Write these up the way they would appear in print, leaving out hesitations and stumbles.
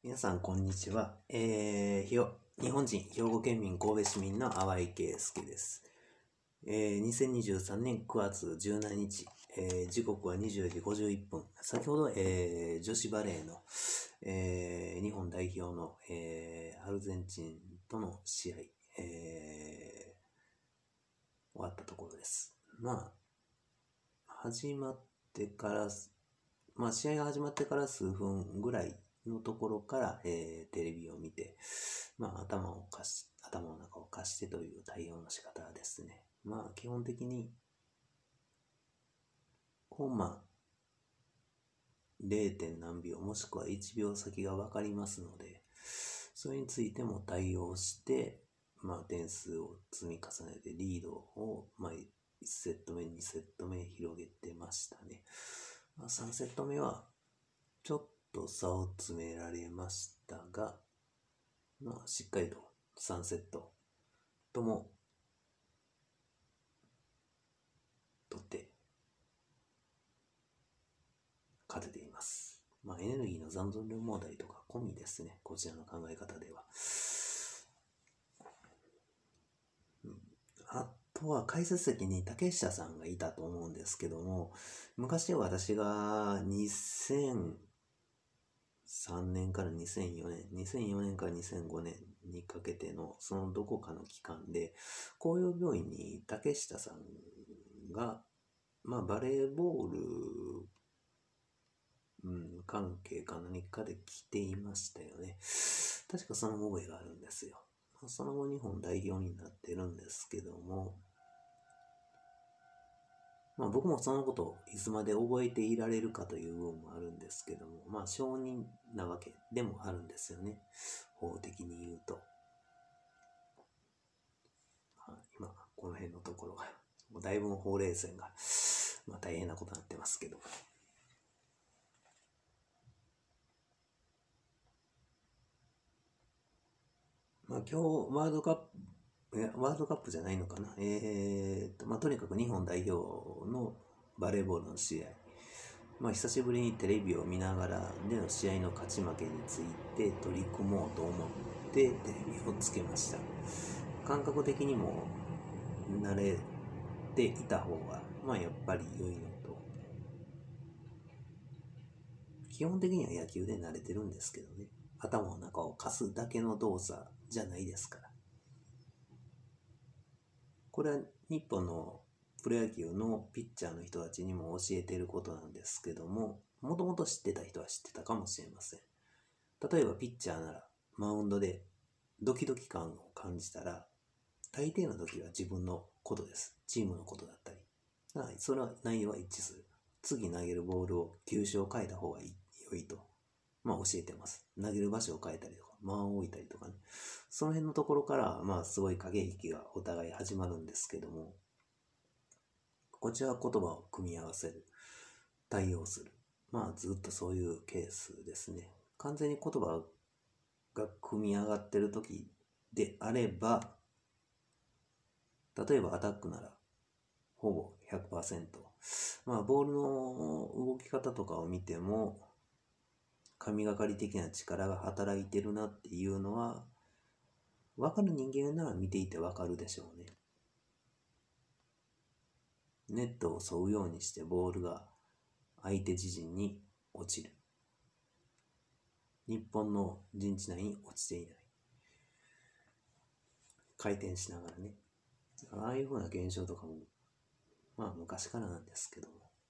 皆さん、こんにちは。日本人、兵庫県民、神戸市民の淡井圭介です。2023年9月17日、時刻は20時51分。先ほど、女子バレーの、日本代表の、アルゼンチンとの試合、終わったところです。始まってから、試合が始まってから数分ぐらいのところから、テレビを見て、頭の中を貸してという対応の仕方ですね。基本的に、コンマ 0. 何秒もしくは1秒先が分かりますので、それについても対応して、点数を積み重ねてリードを、1セット目、2セット目広げてましたね。3セット目はちょっと差を詰められましたが、しっかりと3セットとも取って勝てています。エネルギーの残存量問題とか込みですね、こちらの考え方では。あとは解説席に竹下さんがいたと思うんですけども、昔私が2003年から2004年から2005年にかけてのそのどこかの期間で、紅葉病院に竹下さんが、バレーボール、関係か何かで来ていましたよね。確かその覚えがあるんですよ。その後日本代表になってるんですけども、僕もそのことをいつまで覚えていられるかという部分もあるんですけども、承認なわけでもあるんですよね。法的に言うと。今、この辺のところが、もうだいぶ法令線が、大変なことになってますけど。今日、ワールドカップじゃないのかな。とにかく日本代表のバレーボールの試合。久しぶりにテレビを見ながらでの試合の勝ち負けについて取り組もうと思ってテレビをつけました。感覚的にも慣れていた方が、やっぱり良いのと、基本的には野球で慣れてるんですけどね。頭の中を貸すだけの動作じゃないですから。これは日本のプロ野球のピッチャーの人たちにも教えていることなんですけども、もともと知ってた人は知ってたかもしれません。例えばピッチャーならマウンドでドキドキ感を感じたら、大抵の時は自分のことです。チームのことだったり。それは内容は一致する。次投げるボールを球種を変えた方が良いと、教えてます。投げる場所を変えたりとか、間を置いたりとかね。その辺のところから、すごい駆け引きがお互い始まるんですけども、こちらは言葉を組み合わせる。対応する。ずっとそういうケースですね。完全に言葉が組み上がってる時であれば、例えばアタックならほぼ 100%。ボールの動き方とかを見ても、神がかり的な力が働いてるなっていうのは、分かる人間なら見ていて分かるでしょうね。ネットを沿うようにしてボールが相手自陣に落ちる。日本の陣地内に落ちていない。回転しながらね。ああいう風な現象とかも、昔からなんですけど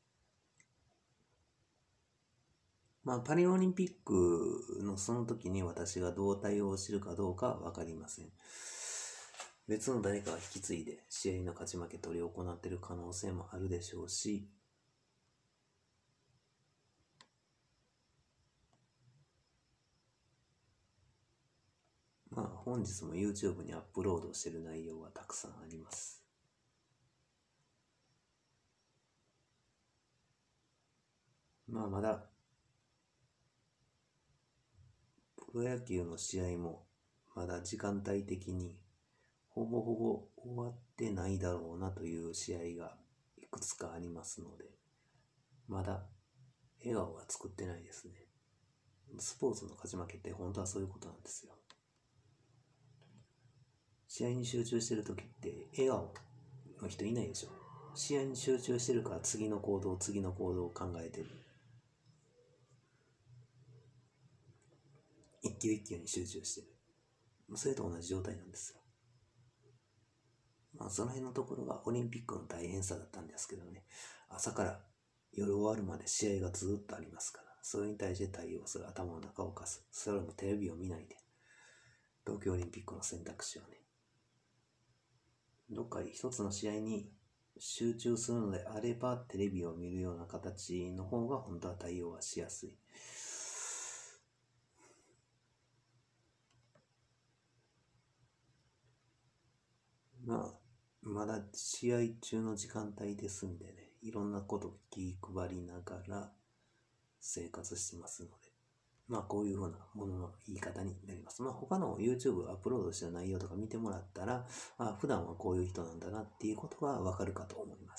も。パリオリンピックのその時に私がどう対応するかどうかは分かりません。別の誰かが引き継いで試合の勝ち負け取り行っている可能性もあるでしょうし、本日も YouTube にアップロードしている内容はたくさんあります。まだプロ野球の試合もまだ時間帯的にほぼほぼ終わってないだろうなという試合がいくつかありますので、まだ笑顔は作ってないですね。 スポーツの勝ち負けって本当はそういうことなんですよ。試合に集中してる時って笑顔の人いないでしょ。試合に集中してるから次の行動を考えてる。一球一球に集中してる。それと同じ状態なんですよ。その辺のところがオリンピックの大変さだったんですけどね。朝から夜終わるまで試合がずっとありますから、それに対して対応する、頭の中を貸す。それもテレビを見ないで。東京オリンピックの選択肢はね、どっか一つの試合に集中するのであれば、テレビを見るような形の方が本当は対応はしやすい。まだ試合中の時間帯ですんでね、いろんなことを気配りながら生活してますので、こういうふうなものの言い方になります。他の YouTube アップロードした内容とか見てもらったら、普段はこういう人なんだなっていうことがわかるかと思います。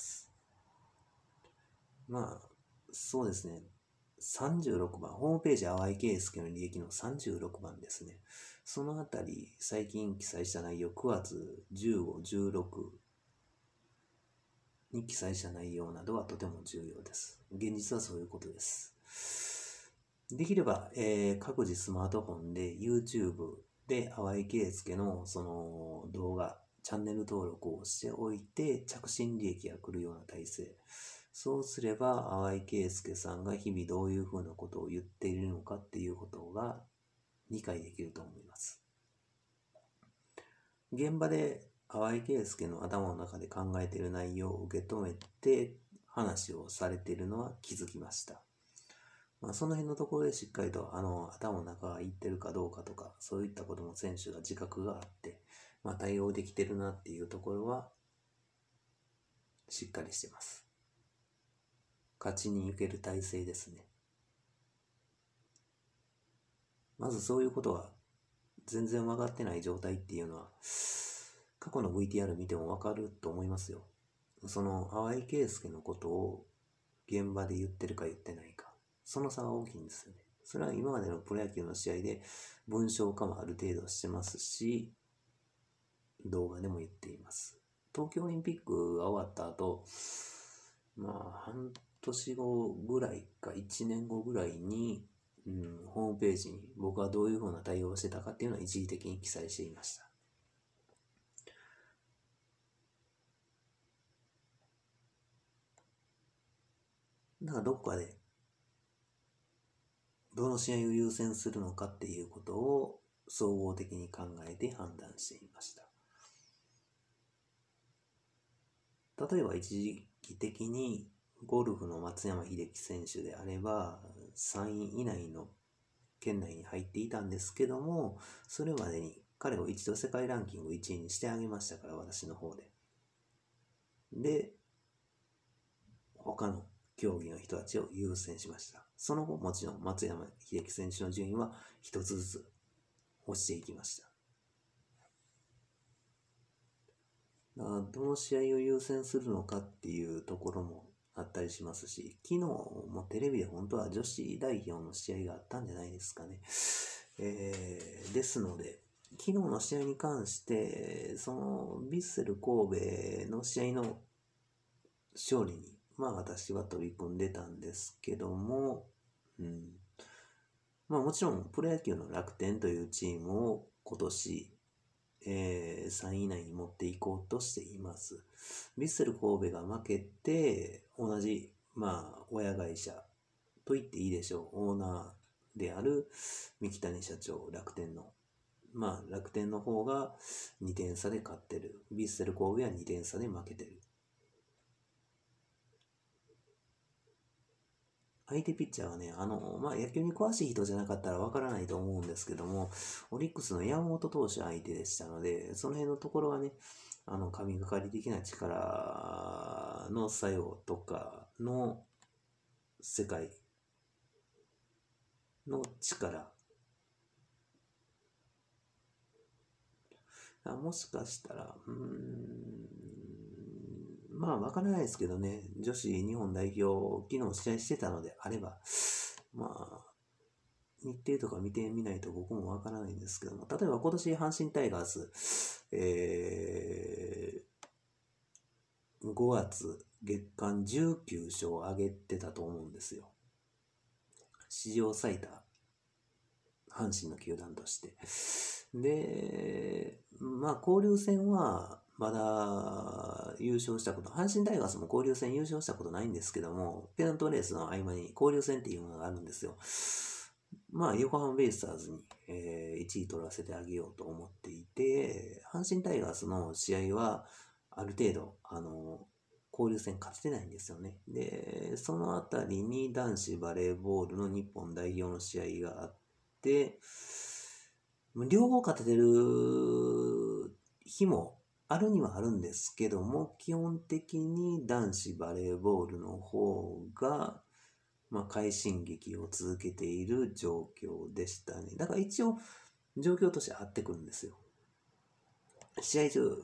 そうですね。36番、ホームページ淡井圭介の履歴の36番ですね。そのあたり、最近記載した内容、9月15、16に記載した内容などはとても重要です。現実はそういうことです。できれば、各自スマートフォンで YouTube で淡井圭介のその動画、チャンネル登録をしておいて、着信履歴が来るような体制。そうすれば、淡井圭介さんが日々どういうふうなことを言っているのかっていうことが理解できると思います。現場で淡井圭介の頭の中で考えている内容を受け止めて話をされているのは気づきました。その辺のところでしっかりと頭の中が言ってるかどうかとか、そういったことも選手が自覚があって、対応できてるなっていうところはしっかりしてます。勝ちに行ける体制ですね。まずそういうことが全然分かってない状態っていうのは、過去の VTR 見ても分かると思いますよ。その淡井圭介のことを現場で言ってるか言ってないか、その差が大きいんですよね。それは今までのプロ野球の試合で文章化もある程度してますし、動画でも言っています。東京オリンピックが終わった後、半年後ぐらいか1年後ぐらいに、ホームページに僕はどういうふうな対応をしてたかっていうのは一時的に記載していました。だからどこかでどの試合を優先するのかっていうことを総合的に考えて判断していました。例えば一時期的にゴルフの松山英樹選手であれば3位以内の圏内に入っていたんですけども、それまでに彼を一度世界ランキング1位にしてあげましたから、私の方で。で、他の競技の人たちを優先しました。その後、もちろん松山英樹選手の順位は一つずつ落ちていきました。どの試合を優先するのかっていうところもあったりしますし、昨日もテレビで本当は女子代表の試合があったんじゃないですかね。ですので、昨日の試合に関して、そのヴィッセル神戸の試合の勝利に、私は取り組んでたんですけども、もちろんプロ野球の楽天というチームを今年、3位以内に持っていこうとしています。ヴィッセル神戸が負けて、同じ、親会社と言っていいでしょう、オーナーである三木谷社長、楽天の。楽天の方が2点差で勝ってる。ヴィッセル神戸は2点差で負けてる。相手ピッチャーはね、野球に詳しい人じゃなかったらわからないと思うんですけども、オリックスの山本投手相手でしたので、その辺のところはね、神がかり的な力の作用とかの世界の力、もしかしたら、わからないですけどね、女子日本代表、昨日試合してたのであれば、 日程とか見てみないと僕もわからないんですけども、例えば今年阪神タイガース、5月月間19勝を挙げてたと思うんですよ。史上最多、阪神の球団として。で、まあ交流戦はまだ優勝したこと、阪神タイガースも交流戦優勝したことないんですけども、ペナントレースの合間に交流戦っていうものがあるんですよ。まあ横浜ベイスターズに、1位取らせてあげようと思っていて、阪神タイガースの試合はある程度、交流戦勝ててないんですよね。で、そのあたりに男子バレーボールの日本代表の試合があって、両方勝ててる日もあるにはあるんですけども、基本的に男子バレーボールの方が、快進撃を続けている状況でしたね。だから一応、状況として合ってくるんですよ。試合中、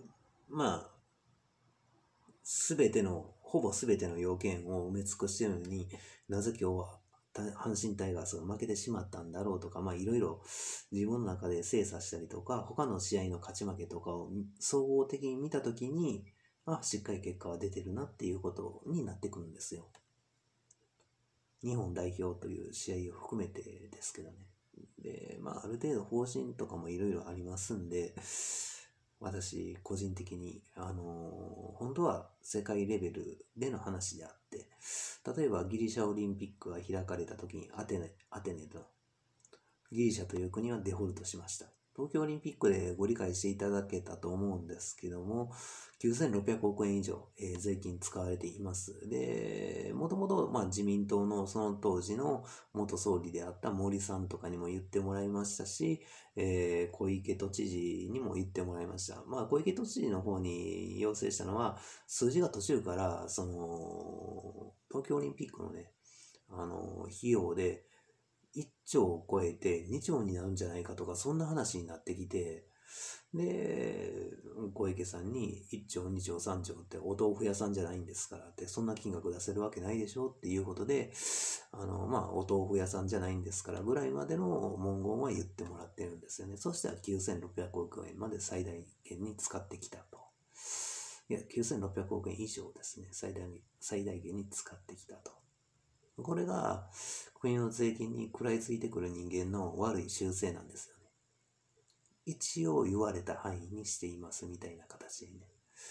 ほぼ全ての要件を埋め尽くしているのになぜ今日は阪神タイガースが負けてしまったんだろうとか、いろいろ自分の中で精査したりとか、他の試合の勝ち負けとかを総合的に見たときに、しっかり結果は出てるなっていうことになってくるんですよ。日本代表という試合を含めてですけどね。で、ある程度方針とかもいろいろありますんで、私個人的に、本当は世界レベルでの話であって、例えばギリシャオリンピックが開かれた時にアテネのギリシャという国はデフォルトしました。東京オリンピックでご理解していただけたと思うんですけども、9600億円以上、税金使われています。で、もともと自民党のその当時の元総理であった森さんとかにも言ってもらいましたし、小池都知事にも言ってもらいました。小池都知事の方に要請したのは、数字が途中から、東京オリンピックのね、費用で、1兆を超えて2兆になるんじゃないかとか、そんな話になってきて、で、小池さんに1兆、2兆、3兆ってお豆腐屋さんじゃないんですからって、そんな金額出せるわけないでしょっていうことで、お豆腐屋さんじゃないんですからぐらいまでの文言は言ってもらってるんですよね。そしたら9600億円まで最大限に使ってきたと。いや、9600億円以上ですね。最大限に使ってきたと。これが国の税金に食らいついてくる人間の悪い習性なんですよね。一応言われた範囲にしていますみたいな形でね。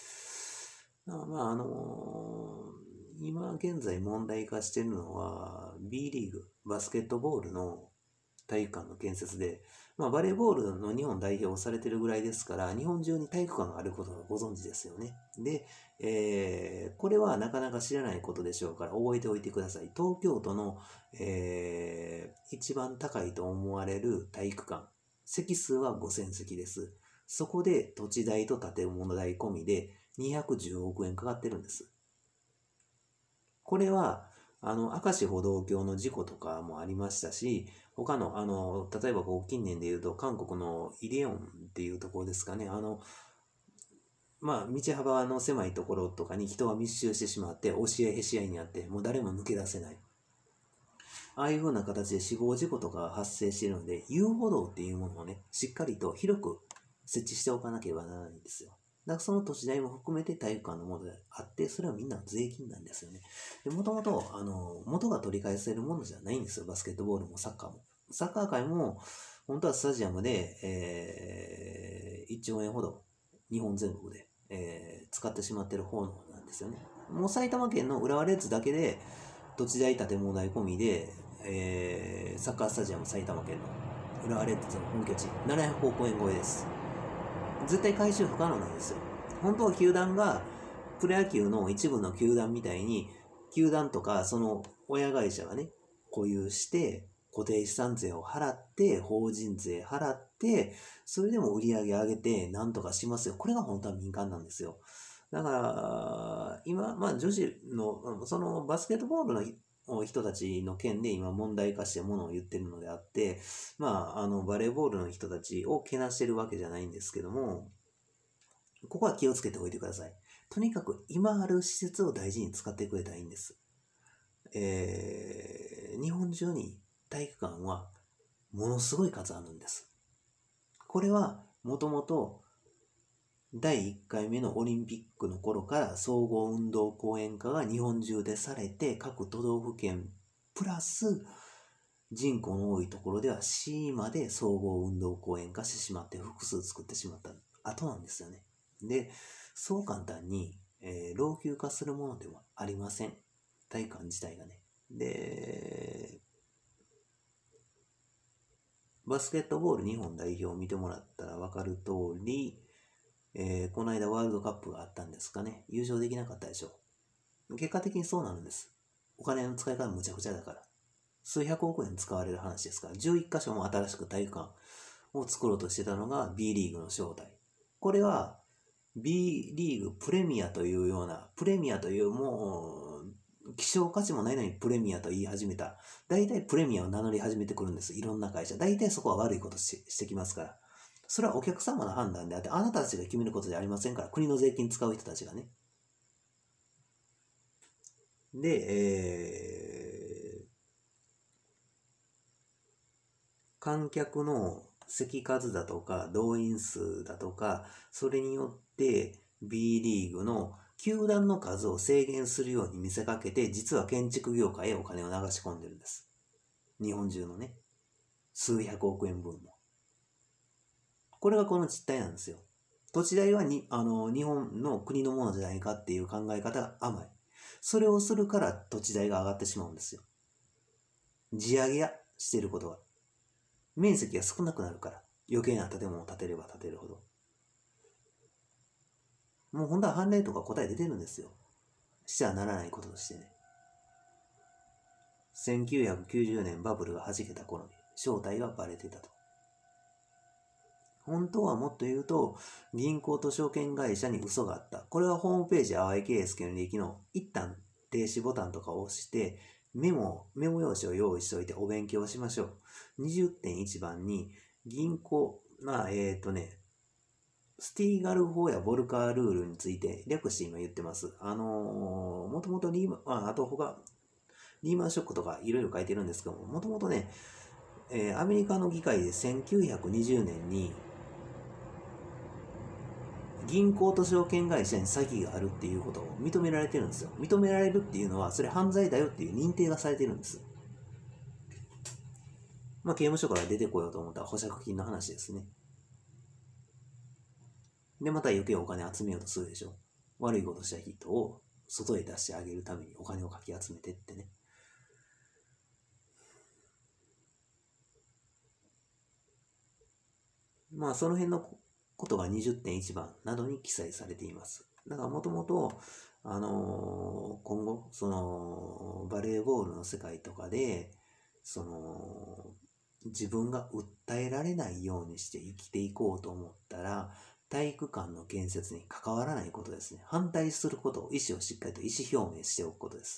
今現在問題化しているのは B リーグ、バスケットボールの体育館の建設で、バレーボールの日本代表をされてるぐらいですから、日本中に体育館があることがご存知ですよね。で、これはなかなか知らないことでしょうから覚えておいてください。東京都の、一番高いと思われる体育館、席数は5000席です。そこで土地代と建物代込みで210億円かかってるんです。これは明石歩道橋の事故とかもありましたし、他の、例えば近年で言うと、韓国のイデオンっていうところですかね、道幅の狭いところとかに人が密集してしまって、押し合いへし合いにあって、もう誰も抜け出せない。ああいう風な形で死亡事故とかが発生しているので、遊歩道っていうものをね、しっかりと広く設置しておかなければならないんですよ。だからその土地代も含めて体育館のものであって、それはみんなの税金なんですよね。で、もともと、元が取り返せるものじゃないんですよ。バスケットボールもサッカーも。サッカー界も、本当はスタジアムで、1兆円ほど、日本全国で、使ってしまってる方なんですよね。もう埼玉県の浦和レッズだけで、土地代建物代込みで、サッカースタジアム埼玉県の浦和レッズの本拠地、700億円超えです。絶対回収不可能なんですよ。本当は球団がプロ野球の一部の球団みたいに、球団とかその親会社がね、保有して固定資産税を払って、法人税払って、それでも売り上げ上げてなんとかしますよ。これが本当は民間なんですよ。だから、今、女子の、そのバスケットボールの人たちの件で今問題化してものを言ってるのであって、バレーボールの人たちをけなしてるわけじゃないんですけども、ここは気をつけておいてください。とにかく今ある施設を大事に使ってくれたらいいんです。日本中に体育館はものすごい数あるんです。これはもともと第1回目のオリンピックの頃から総合運動公園化が日本中でされて、各都道府県プラス人口の多いところでは市まで総合運動公園化してしまって複数作ってしまった後なんですよね。で、そう簡単に、老朽化するものではありません。体育館自体がね。で、バスケットボール日本代表を見てもらったら分かる通り、この間ワールドカップがあったんですかね。優勝できなかったでしょ。結果的にそうなるんです。お金の使い方むちゃくちゃだから。数百億円使われる話ですから、11カ所も新しく体育館を作ろうとしてたのが B リーグの正体。これは B リーグプレミアというような、プレミアというもう、希少価値もないのにプレミアと言い始めた。大体プレミアを名乗り始めてくるんです。いろんな会社。大体そこは悪いことしてきますから。それはお客様の判断であって、あなたたちが決めることじゃありませんから、国の税金使う人たちがね。で、観客の席数だとか動員数だとか、それによって B リーグの球団の数を制限するように見せかけて、実は建築業界へお金を流し込んでるんです。日本中のね、数百億円分も。これがこの実態なんですよ。土地代は日本の国のものじゃないかっていう考え方が甘い。それをするから土地代が上がってしまうんですよ。地上げやしていることが。面積が少なくなるから。余計な建物を建てれば建てるほど。もう本当は判例とか答え出てるんですよ。してはならないこととしてね。1990年バブルが弾けた頃に正体がバレてたと。本当はもっと言うと、銀行と証券会社に嘘があった。これはホームページ淡井圭介の履歴の一旦停止ボタンとかを押して、メモ用紙を用意しておいてお勉強しましょう。20.1 番に銀行、スティーガル法やボルカールールについて略して今言ってます。もともとリーマンショックとかいろいろ書いてるんですけども、もともとね、アメリカの議会で1920年に銀行と証券会社に詐欺があるっていうことを認められてるんですよ。認められるっていうのは、それ犯罪だよっていう認定がされてるんです。まあ、刑務所から出てこようと思ったら保釈金の話ですね。で、また余計お金集めようとするでしょ。悪いことした人を外へ出してあげるためにお金をかき集めてってね。まあ、その辺のことが 20.1 番などに記載されています。だからもともと、今後、バレーボールの世界とかで、自分が訴えられないようにして生きていこうと思ったら、体育館の建設に関わらないことですね。反対することを、意思をしっかりと意思表明しておくことです。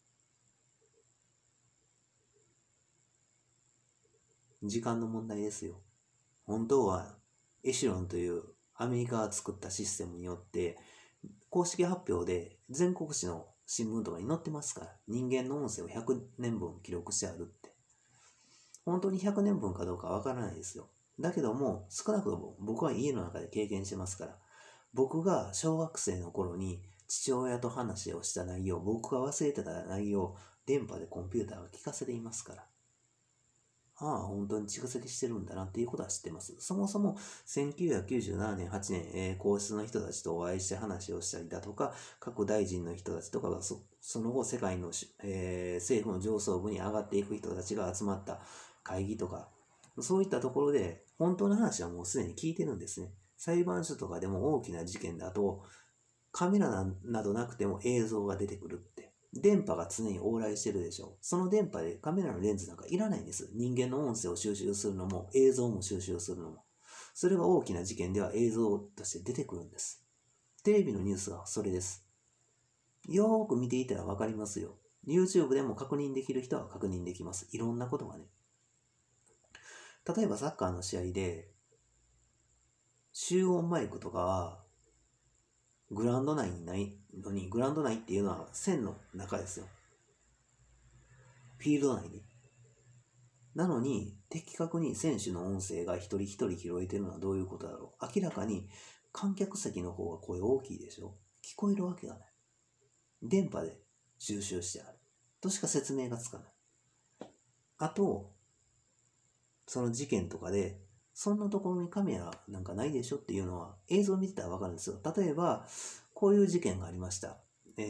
時間の問題ですよ。本当はエシュロンというアメリカが作ったシステムによって公式発表で全国紙の新聞とかに載ってますから、人間の音声を100年分記録してあるって。本当に100年分かどうかわからないですよ。だけども少なくとも僕は家の中で経験してますから、僕が小学生の頃に父親と話をした内容、僕が忘れてた内容、電波でコンピューターが聞かせていますから、本当に蓄積してるんだなっていうことは知ってます。そもそも1997年、8年、皇室の人たちとお会いして話をしたりだとか、各大臣の人たちとかがその後世界の、政府の上層部に上がっていく人たちが集まった会議とか、そういったところで本当の話はもうすでに聞いてるんですね。裁判所とかでも大きな事件だと、カメラなどなくても映像が出てくるって。電波が常に往来してるでしょ。その電波でカメラのレンズなんかいらないんです。人間の音声を収集するのも映像も収集するのも。それが大きな事件では映像として出てくるんです。テレビのニュースはそれです。よーく見ていたらわかりますよ。YouTube でも確認できる人は確認できます。いろんなことがね。例えばサッカーの試合で、集音マイクとかはグラウンド内にないのに、グラウンド内っていうのは線の中ですよ。フィールド内に。 なのに、的確に選手の音声が一人一人拾えてるのはどういうことだろう。明らかに観客席の方が声大きいでしょ。聞こえるわけがない。電波で収集してある。としか説明がつかない。あと、その事件とかで、そんなところにカメラなんかないでしょっていうのは映像を見てたらわかるんですよ。例えば、こういう事件がありました。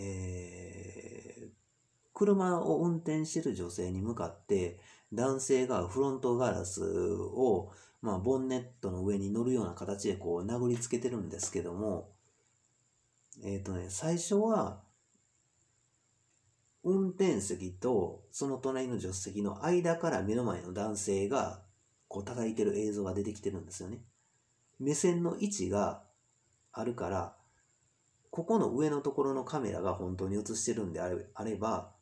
車を運転している女性に向かって男性がフロントガラスを、ボンネットの上に乗るような形でこう殴りつけてるんですけども、最初は運転席とその隣の助手席の間から目の前の男性がこう叩いてる映像が出てきてるんですよね。目線の位置があるから、ここの上のところのカメラが本当に映してるんであれば、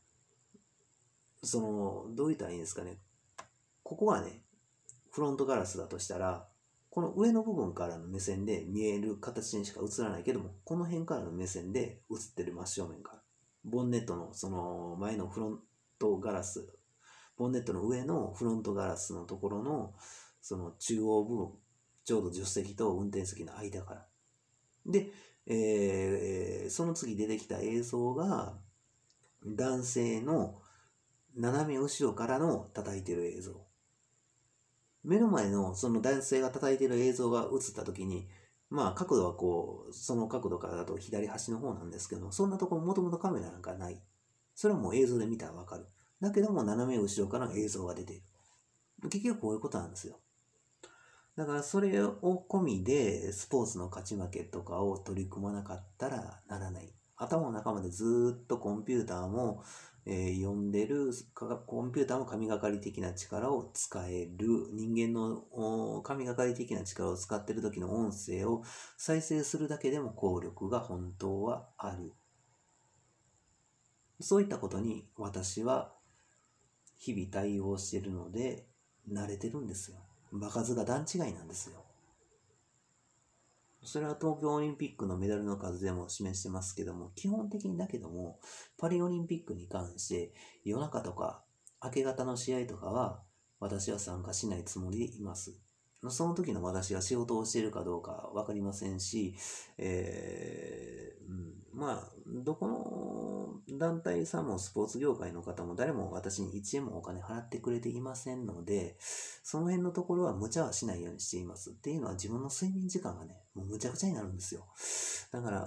どう言ったらいいんですかね。ここがね、フロントガラスだとしたら、この上の部分からの目線で見える形にしか映らないけども、この辺からの目線で映ってる真正面から。ボンネットのその前のフロントガラス、ボンネットの上のフロントガラスのところのその中央部分、ちょうど助手席と運転席の間から。で、その次出てきた映像が男性の斜め後ろからの叩いてる映像。目の前のその男性が叩いてる映像が映った時に、角度はこう、その角度からだと左端の方なんですけど、そんなところもともとカメラなんかない。それはもう映像で見たらわかる。だけども斜め後ろからの映像が出ている。結局こういうことなんですよ。だからそれを込みでスポーツの勝ち負けとかを取り組まなかったらならない。頭の中までずっとコンピューターも、読んでるコンピューターも神がかり的な力を使える。人間の神がかり的な力を使っている時の音声を再生するだけでも効力が本当はある。そういったことに私は日々対応しているので慣れてるんですよ。場数が段違いなんですよ。それは東京オリンピックのメダルの数でも示してますけども、基本的にだけども、パリオリンピックに関して夜中とか明け方の試合とかは私は参加しないつもりでいます。その時の私が仕事をしているかどうかわかりませんし、どこの団体さんもスポーツ業界の方も誰も私に1円もお金払ってくれていませんので、その辺のところは無茶はしないようにしています。っていうのは自分の睡眠時間がね、もうむちゃくちゃになるんですよ。だから、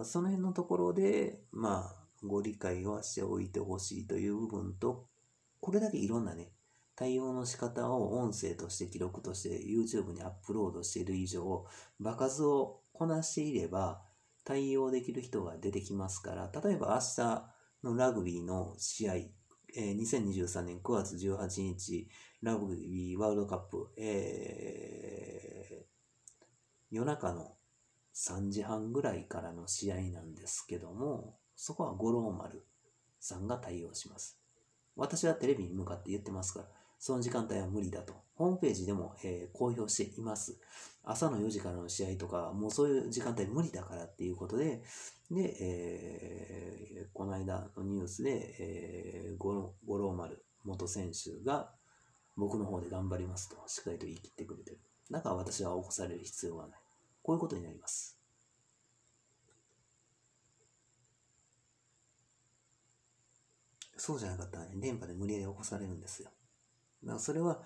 その辺のところで、ご理解はしておいてほしいという部分と、これだけいろんなね、対応の仕方を音声として記録として YouTube にアップロードしている以上、場数をこなしていれば対応できる人が出てきますから、例えば明日のラグビーの試合、2023年9月18日、ラグビーワールドカップ、夜中の3時半ぐらいからの試合なんですけども、そこは五郎丸さんが対応します。私はテレビに向かって言ってますから、その時間帯は無理だと。ホームページでも、公表しています。朝の4時からの試合とか、もうそういう時間帯無理だからっていうことで、この間のニュースで、五郎丸元選手が僕の方で頑張りますと、しっかりと言い切ってくれてる。だから私は起こされる必要がない。こういうことになります。そうじゃなかったらね、電波で無理やり起こされるんですよ。だからそれは、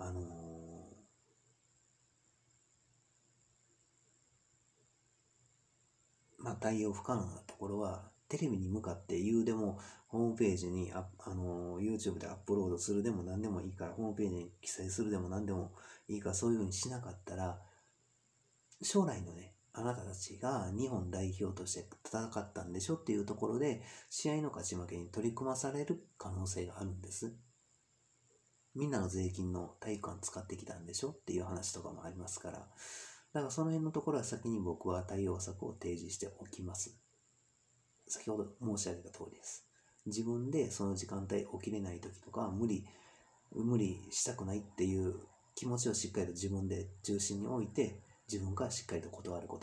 対応不可能なところは、テレビに向かって言うでも、ホームページにYouTube でアップロードするでも何でもいいから、ホームページに記載するでも何でもいいから、そういうふうにしなかったら、将来のね、あなたたちが日本代表として戦ったんでしょっていうところで、試合の勝ち負けに取り組まされる可能性があるんです。みんなの税金の体育館使ってきたんでしょっていう話とかもありますから、だからその辺のところは先に僕は対応策を提示しておきます。先ほど申し上げた通りです。自分でその時間帯起きれない時とか、無理したくないっていう気持ちをしっかりと自分で中心に置いて、自分からしっかりと断ること。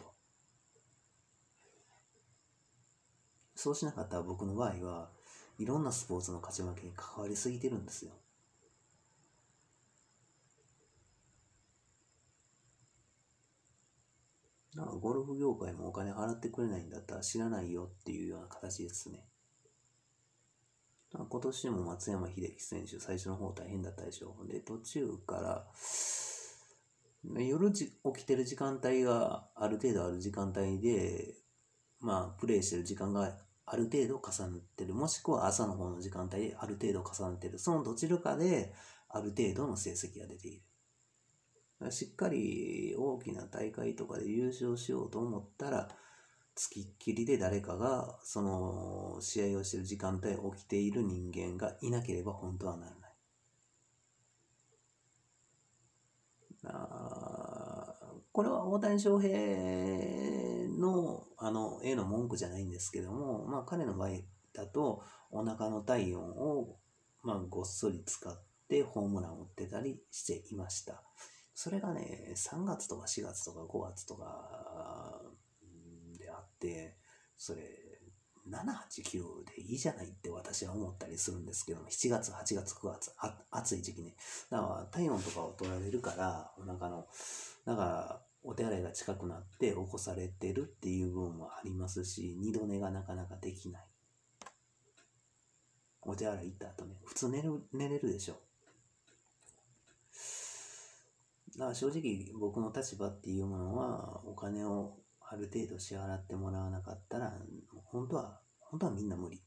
そうしなかったら僕の場合はいろんなスポーツの勝ち負けに関わりすぎてるんですよ。 なんかゴルフ業界もお金払ってくれないんだったら知らないよっていうような形ですね。今年も松山英樹選手、最初の方大変だったでしょ。で、途中から夜起きてる時間帯がある程度ある時間帯で、プレイしてる時間がある程度重なってる。もしくは朝の方の時間帯である程度重なってる。そのどちらかである程度の成績が出ている。しっかり大きな大会とかで優勝しようと思ったら、つきっきりで誰かがその試合をしている時間帯起きている人間がいなければ本当はならない。これは大谷翔平の絵の文句じゃないんですけども、彼の場合だとお腹の体温をごっそり使ってホームランを打ってたりしていました。それがね、3月とか4月とか5月とかであって、それ7、8、9でいいじゃないって私は思ったりするんですけども、7月、8月、9月、暑い時期ね。だから体温とかを取られるから、お腹の、だからお手洗いが近くなって起こされてるっていう部分もありますし、二度寝がなかなかできない。お手洗い行った後ね、普通寝れるでしょ。だから正直僕の立場っていうものは、お金をある程度支払ってもらわなかったら、本当はみんな無理。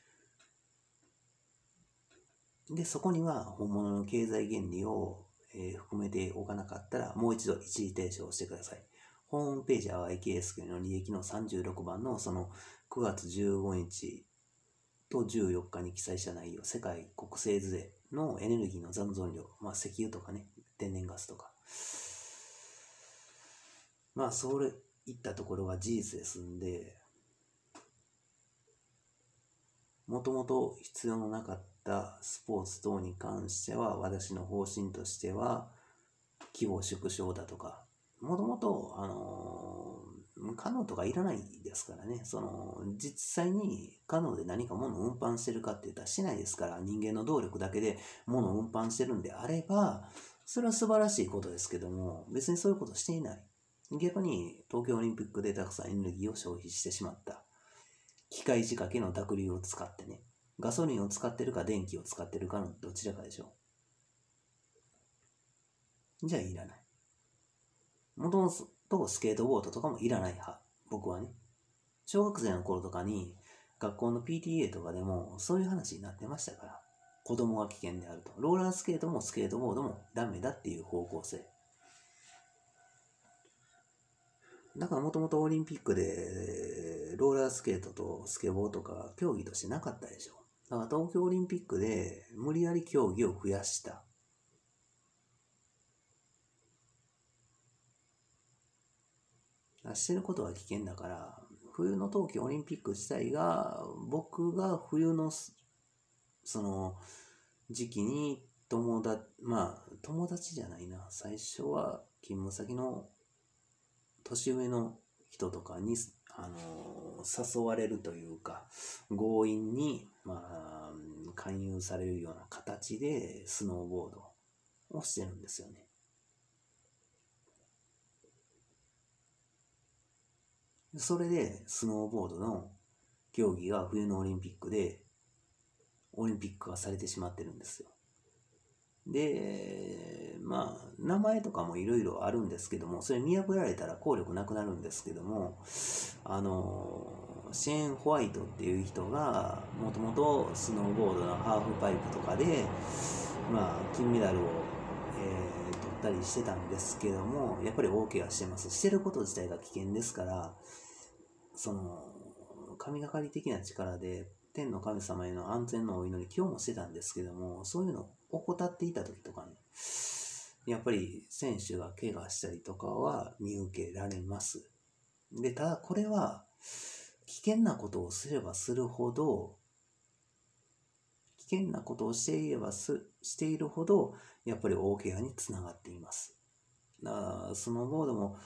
で、そこには本物の経済原理を、含めておかなかったら、もう一度一時停止をしてください。ホームページは IKS の履歴の36番のその9月15日と14日に記載した内容、世界国勢図税のエネルギーの残存量、石油とかね、天然ガスとか。それいったところは事実ですんで、もともと必要のなかったスポーツ等に関しては、私の方針としては、規模縮小だとか、もともと、カノとかいらないですからね、実際にカノで何か物を運搬してるかって言ったらしないですから、人間の動力だけで物を運搬してるんであれば、それは素晴らしいことですけども、別にそういうことしていない。逆に東京オリンピックでたくさんエネルギーを消費してしまった。機械仕掛けの濁流を使ってね、ガソリンを使ってるか電気を使ってるかのどちらかでしょう。じゃあいらない。もともとスケートボードとかもいらない派。僕はね。小学生の頃とかに学校の PTA とかでもそういう話になってましたから。子供が危険であると。ローラースケートもスケートボードもダメだっていう方向性。だからもともとオリンピックでローラースケートとスケボーとか競技としてなかったでしょ。だから東京オリンピックで無理やり競技を増やした。してることは危険だから、冬の冬季オリンピック自体が、僕が冬のその時期に友達じゃないな、最初は勤務先の年上の人とかに、誘われるというか、強引に、勧誘されるような形でスノーボードをしてるんですよね。それでスノーボードの競技が冬のオリンピックでオリンピック化されてしまってるんですよ。で、名前とかもいろいろあるんですけども、それ見破られたら効力なくなるんですけども、シェーン・ホワイトっていう人が、もともとスノーボードのハーフパイプとかで、金メダルを、取ったりしてたんですけども、やっぱり大怪我してます。してること自体が危険ですから、神がかり的な力で、天の神様への安全のお祈り、今日もしてたんですけども、そういうのを怠っていた時とかね、やっぱり選手が怪我したりとかは見受けられます。で、ただこれは危険なことをすればするほど、危険なことをしているほど、やっぱり大怪我につながっています。だからスノーボードも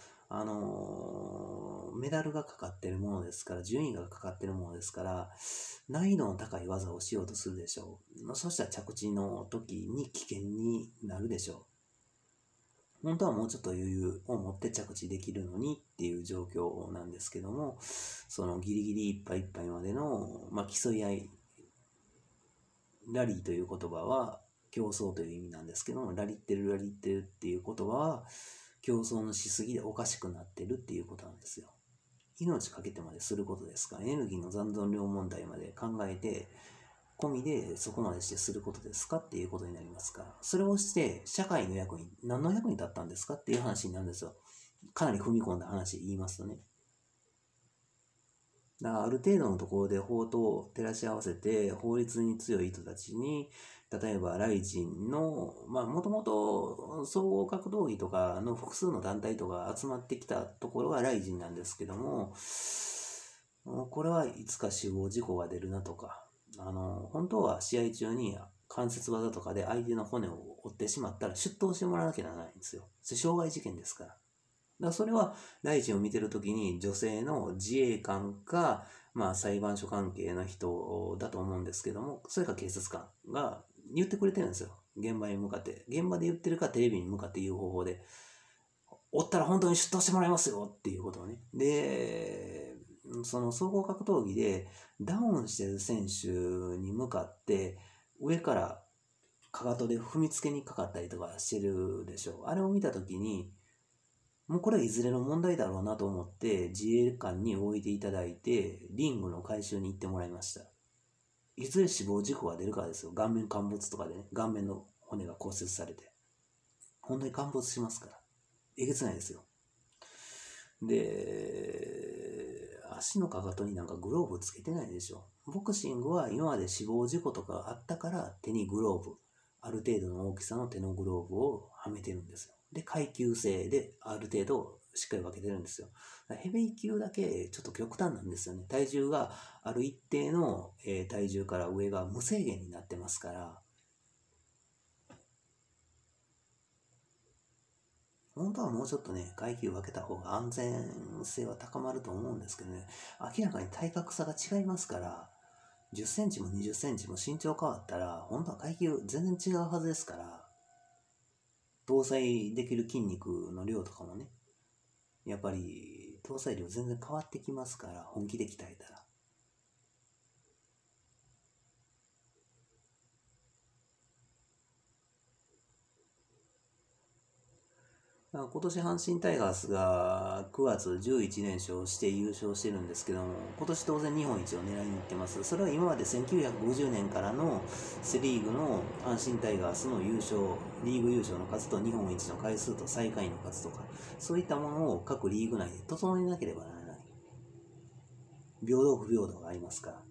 メダルがかかってるものですから、順位がかかってるものですから、難易度の高い技をしようとするでしょう。そしたら着地の時に危険になるでしょ本当はもうちょっと余裕を持って着地できるのにっていう状況なんですけども、そのギリギリいっぱいいっぱいまでの、競い合い、ラリーという言葉は競争という意味なんですけども、ラリってるっていう言葉は競争のしすぎでおかしくなってるっていうことなんですよ。命かけてまですることですから、エネルギーの残存量問題まで考えて、込みでそこまでしてすることですかっていうことになりますから、それをして社会の役に、何の役に立ったんですかっていう話になるんですよ。かなり踏み込んだ話言いますとね。だからある程度のところで法と照らし合わせて、法律に強い人たちに、例えばライジンの、もともと総合格闘技とかの複数の団体とか集まってきたところがライジンなんですけども、これはいつか死亡事故が出るなとか、本当は試合中に関節技とかで相手の骨を折ってしまったら出頭してもらわなきゃならないんですよ。それ傷害事件ですから。だからそれはライジンを見てるときに女性の自衛官か、裁判所関係の人だと思うんですけども、それか警察官が言ってくれてるんですよ。現場に向かって。現場で言ってるかテレビに向かって言う方法で。おったら本当に出頭してもらいますよっていうことをね。で、その総合格闘技でダウンしてる選手に向かって上からかかとで踏みつけにかかったりとかしてるでしょう。あれを見たときに、もうこれはいずれの問題だろうなと思って自衛官に置いていただいてリングの回収に行ってもらいました。いずれ死亡事故が出るからですよ。顔面陥没とかでね、顔面の骨が骨折されて。本当に陥没しますから。えげつないですよ。で、足のかかとになんかグローブつけてないでしょ。ボクシングは今まで死亡事故とかあったから手にグローブ、ある程度の大きさの手のグローブをはめてるんですよ。で、階級制である程度しっかり分けてるんですよ。ヘビー級だけちょっと極端なんですよね。体重がある一定の体重から上が無制限になってますから、本当はもうちょっとね、階級分けた方が安全性は高まると思うんですけどね、明らかに体格差が違いますから、10センチも20センチも身長変わったら、本当は階級全然違うはずですから、搭載できる筋肉の量とかもね、やっぱり搭載量全然変わってきますから、本気で鍛えたら。今年阪神タイガースが9月11連勝して優勝してるんですけども、今年当然日本一を狙いに行ってます。それは今まで1950年からのセ・リーグの阪神タイガースの優勝、リーグ優勝の数と日本一の回数と最下位の数とか、そういったものを各リーグ内で整えなければならない。平等不平等がありますから。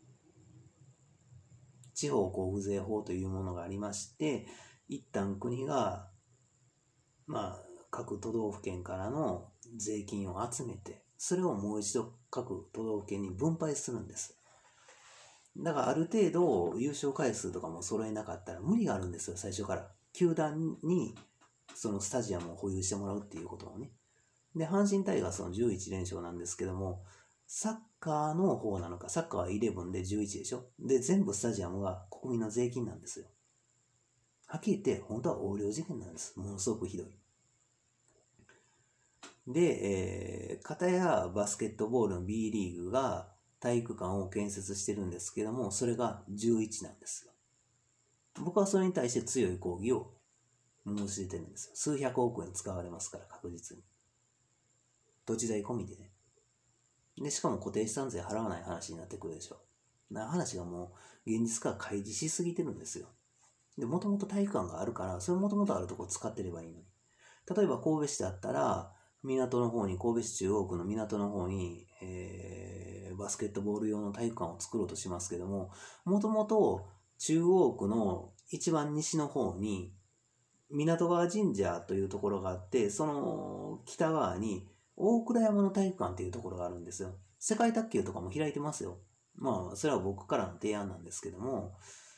地方交付税法というものがありまして、一旦国が、各都道府県からの税金を集めて、それをもう一度各都道府県に分配するんです。だからある程度優勝回数とかも揃えなかったら無理があるんですよ、最初から。球団にそのスタジアムを保有してもらうっていうことをね。で、阪神タイガースの11連勝なんですけども、サッカーの方なのか、サッカーは11で11でしょ。で、全部スタジアムが国民の税金なんですよ。はっきり言って、本当は横領事件なんです。ものすごくひどい。で、片やバスケットボールの B リーグが体育館を建設してるんですけども、それが11なんですよ。僕はそれに対して強い抗議を申し出てるんですよ。数百億円使われますから、確実に。土地代込みでね。で、しかも固定資産税払わない話になってくるでしょ。話がもう現実から開示しすぎてるんですよ。で、もともと体育館があるから、それもともとあるとこ使ってればいいのに。例えば神戸市だったら、港の方に、神戸市中央区の港の方に、バスケットボール用の体育館を作ろうとしますけども、もともと中央区の一番西の方に、港川神社というところがあって、その北側に大倉山の体育館っていうところがあるんですよ。世界卓球とかも開いてますよ。それは僕からの提案なんですけども、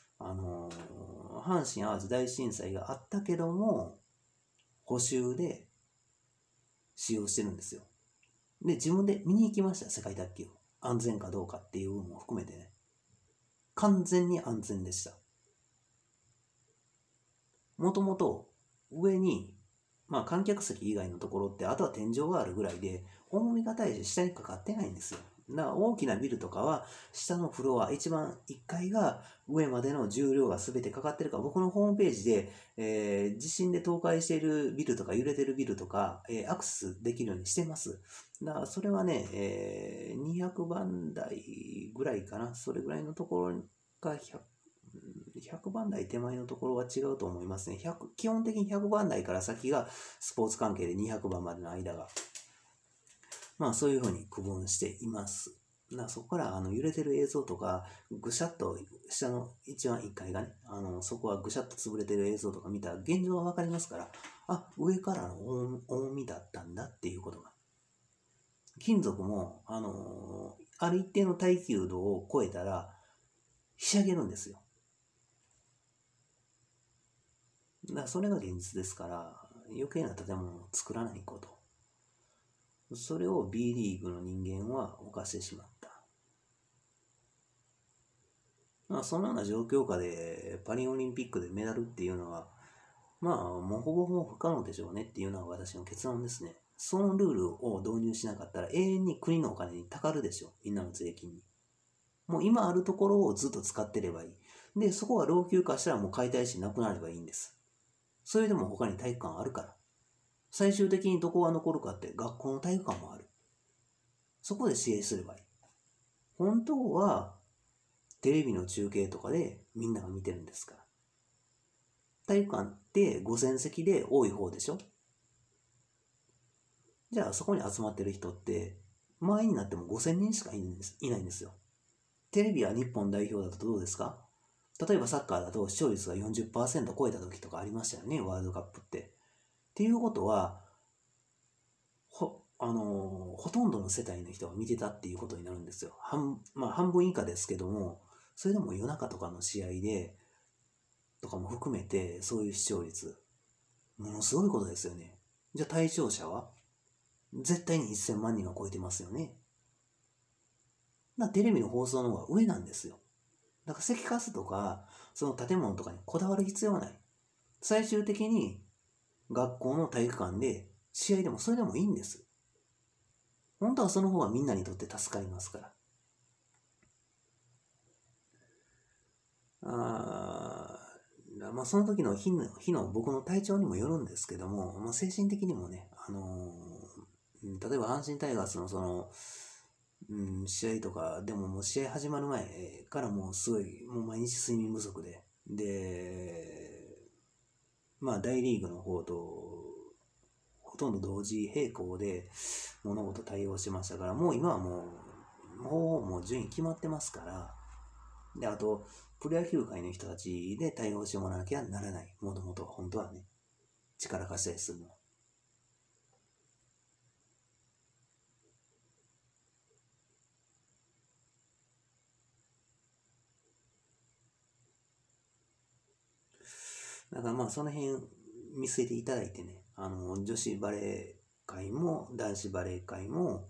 阪神・淡路大震災があったけども、補修で使用してるんですよ。で、自分で見に行きました、世界卓球。安全かどうかっていう部分も含めてね。完全に安全でした。もともと上に、 観客席以外のところって、あとは天井があるぐらいで、重みが大して下にかかってないんですよ。だから大きなビルとかは、下のフロア、一番1階が上までの重量が全てかかってるから、僕のホームページで、地震で倒壊しているビルとか揺れてるビルとか、アクセスできるようにしてます。だからそれはね、200番台ぐらいかな。それぐらいのところが100番台手前のところは違うと思いますね。基本的に100番台から先がスポーツ関係で200番までの間が。そういうふうに区分しています。そこから揺れてる映像とか、ぐしゃっと下の一番1階がね、そこはぐしゃっと潰れてる映像とか見たら現状はわかりますから、上からの重みだったんだっていうことが。金属も、ある一定の耐久度を超えたら、ひしゃげるんですよ。だからそれが現実ですから、余計な建物を作らないこと。それを B リーグの人間は犯してしまった。そのような状況下でパリオリンピックでメダルっていうのは、もうほぼほぼ不可能でしょうねっていうのが私の結論ですね。そのルールを導入しなかったら永遠に国のお金にたかるでしょう。みんなの税金に。もう今あるところをずっと使ってればいい。で、そこが老朽化したらもう解体してなくなればいいんです。それでも他に体育館あるから。最終的にどこが残るかって学校の体育館もある。そこで支援すればいい。本当はテレビの中継とかでみんなが見てるんですから。体育館って5000席で多い方でしょ。じゃあそこに集まってる人って満員になっても5000人しかいないんですよ。テレビは日本代表だとどうですか？例えばサッカーだと視聴率が 40% 超えた時とかありましたよね、ワールドカップって。っていうことは、ほとんどの世帯の人が見てたっていうことになるんですよ。半分以下ですけども、それでも夜中とかの試合で、とかも含めて、そういう視聴率、ものすごいことですよね。じゃあ対象者は絶対に1000万人は超えてますよね。テレビの放送の方が上なんですよ。だから席数とか、その建物とかにこだわる必要はない。最終的に学校の体育館で試合でもそれでもいいんです。本当はその方がみんなにとって助かりますから。その時の日の僕の体調にもよるんですけども、精神的にもね、例えば阪神タイガースの試合とかでももう試合始まる前からもうすごいもう毎日睡眠不足で、大リーグの方とほとんど同時並行で物事対応してましたから、もう今はもう順位決まってますから。で、あとプロ野球界の人たちで対応してもらわなきゃならない。もともと本当はね、力貸したりするの。だからその辺見据えていただいてね、女子バレー界も男子バレー界も、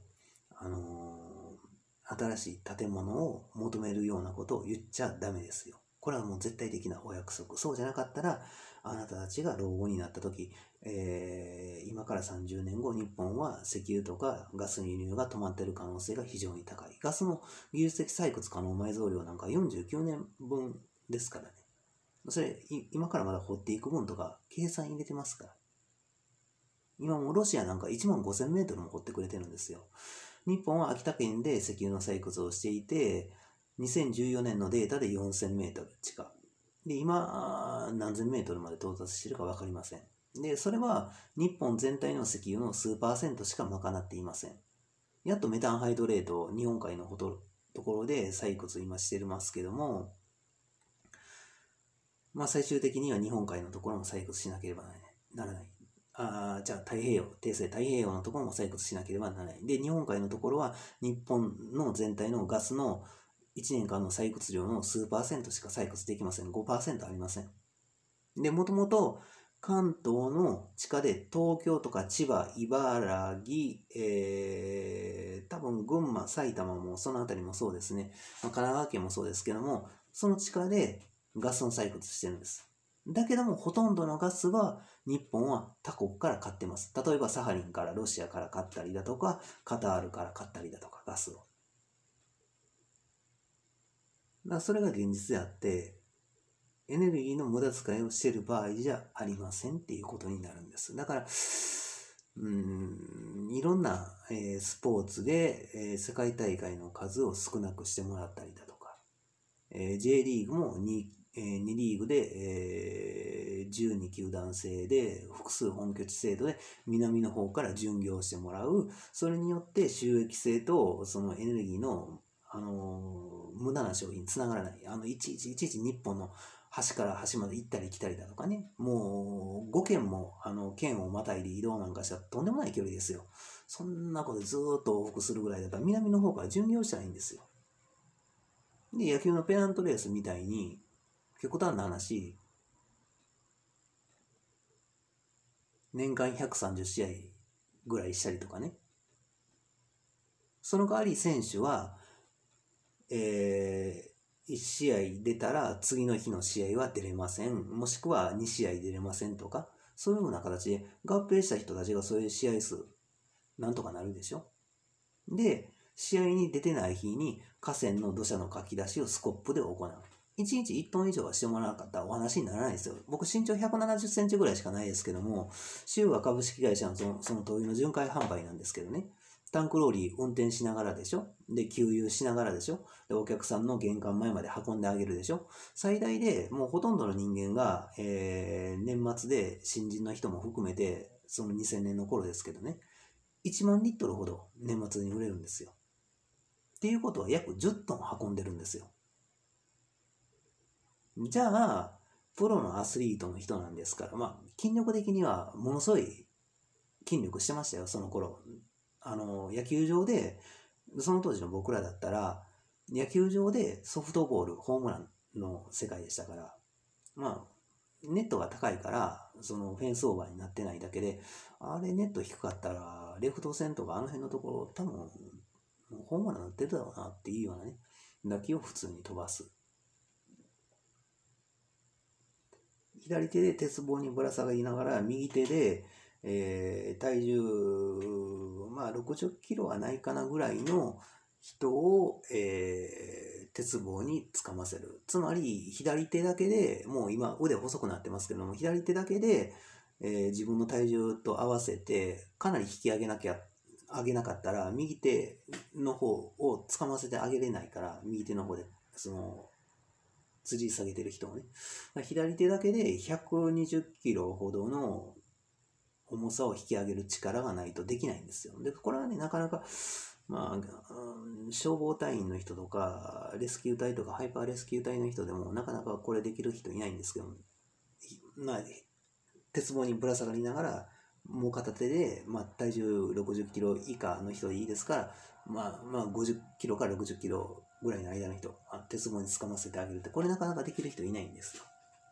新しい建物を求めるようなことを言っちゃダメですよ。これはもう絶対的なお約束。そうじゃなかったら、あなたたちが老後になった時、今から30年後、日本は石油とかガスの輸入が止まっている可能性が非常に高い。ガスの技術的採掘可能埋蔵量なんか49年分ですからね。それ、今からまだ掘っていく分とか、計算入れてますから。今もロシアなんか1万5000メートルも掘ってくれてるんですよ。日本は秋田県で石油の採掘をしていて、2014年のデータで4000メートル地下。で、今、何千メートルまで到達しているか分かりません。で、それは日本全体の石油の数%しか賄っていません。やっとメタンハイドレートを日本海のところで採掘今してますけども、最終的には日本海のところも採掘しなければならない。じゃあ低水太平洋のところも採掘しなければならない。で、日本海のところは日本の全体のガスの1年間の採掘量の数%しか採掘できません。5% ありません。で、もともと関東の地下で東京とか千葉、茨城、多分群馬、埼玉もその辺りもそうですね。神奈川県もそうですけども、その地下でガスの採掘してるんです。 だけども、ほとんどのガスは日本は他国から買ってます。例えばサハリンからロシアから買ったりだとか、カタールから買ったりだとか、ガスを。だからそれが現実であって、エネルギーの無駄遣いをしている場合じゃありませんっていうことになるんです。だから、いろんな、スポーツで、世界大会の数を少なくしてもらったりだとか、J リーグも2リーグで、12球団制で複数本拠地制度で南の方から巡業してもらう。それによって収益性とそのエネルギーの、無駄な消費につながらない。いちいち日本の端から端まで行ったり来たりだとかね。もう5県も県をまたいで移動なんかしたらとんでもない距離ですよ。そんなことでずーっと往復するぐらいだったら南の方から巡業したらいいんですよ。で、野球のペナントレースみたいに、極端な話、年間130試合ぐらいしたりとかね。その代わり選手は、1試合出たら次の日の試合は出れません。もしくは2試合出れませんとか、そういうような形で合併した人たちがそういう試合数、なんとかなるでしょ。で、試合に出てない日に河川の土砂のかき出しをスコップで行う。1日1トン以上はしてもらわなかったらお話にならないですよ。僕身長170センチぐらいしかないですけども、州は株式会社のその灯油の巡回販売なんですけどね。タンクローリー運転しながらでしょ。で、給油しながらでしょ。で、お客さんの玄関前まで運んであげるでしょ。最大でもうほとんどの人間が、年末で新人の人も含めて、その2000年の頃ですけどね、1万リットルほど年末に売れるんですよ。っていうことは約10トン運んでるんですよ。じゃあ、プロのアスリートの人なんですから、筋力的にはものすごい筋力してましたよ、その頃。野球場で、その当時の僕らだったら、野球場でソフトボール、ホームランの世界でしたから、ネットが高いから、そのフェンスオーバーになってないだけで、あれネット低かったら、レフト線とかあの辺のところ、多分、ホームランになってるだろうなっていうようなね、打球を普通に飛ばす。左手で鉄棒にぶら下がりながら、右手で、体重、60キロはないかなぐらいの人を、鉄棒につかませる。つまり、左手だけで、もう今腕細くなってますけども、左手だけで、自分の体重と合わせて、かなり引き上げなかったら、右手の方をつかませてあげれないから、右手の方で、吊り下げてる人もね。左手だけで120キロほどの重さを引き上げる力がないとできないんですよ。で、これはね、なかなか、消防隊員の人とか、レスキュー隊とか、ハイパーレスキュー隊の人でも、なかなかこれできる人いないんですけど、鉄棒にぶら下がりながら、もう片手で、体重60キロ以下の人でいいですから、50キロから60キロぐらいの間の人、鉄棒につかませてあげるって、これなかなかできる人いないんです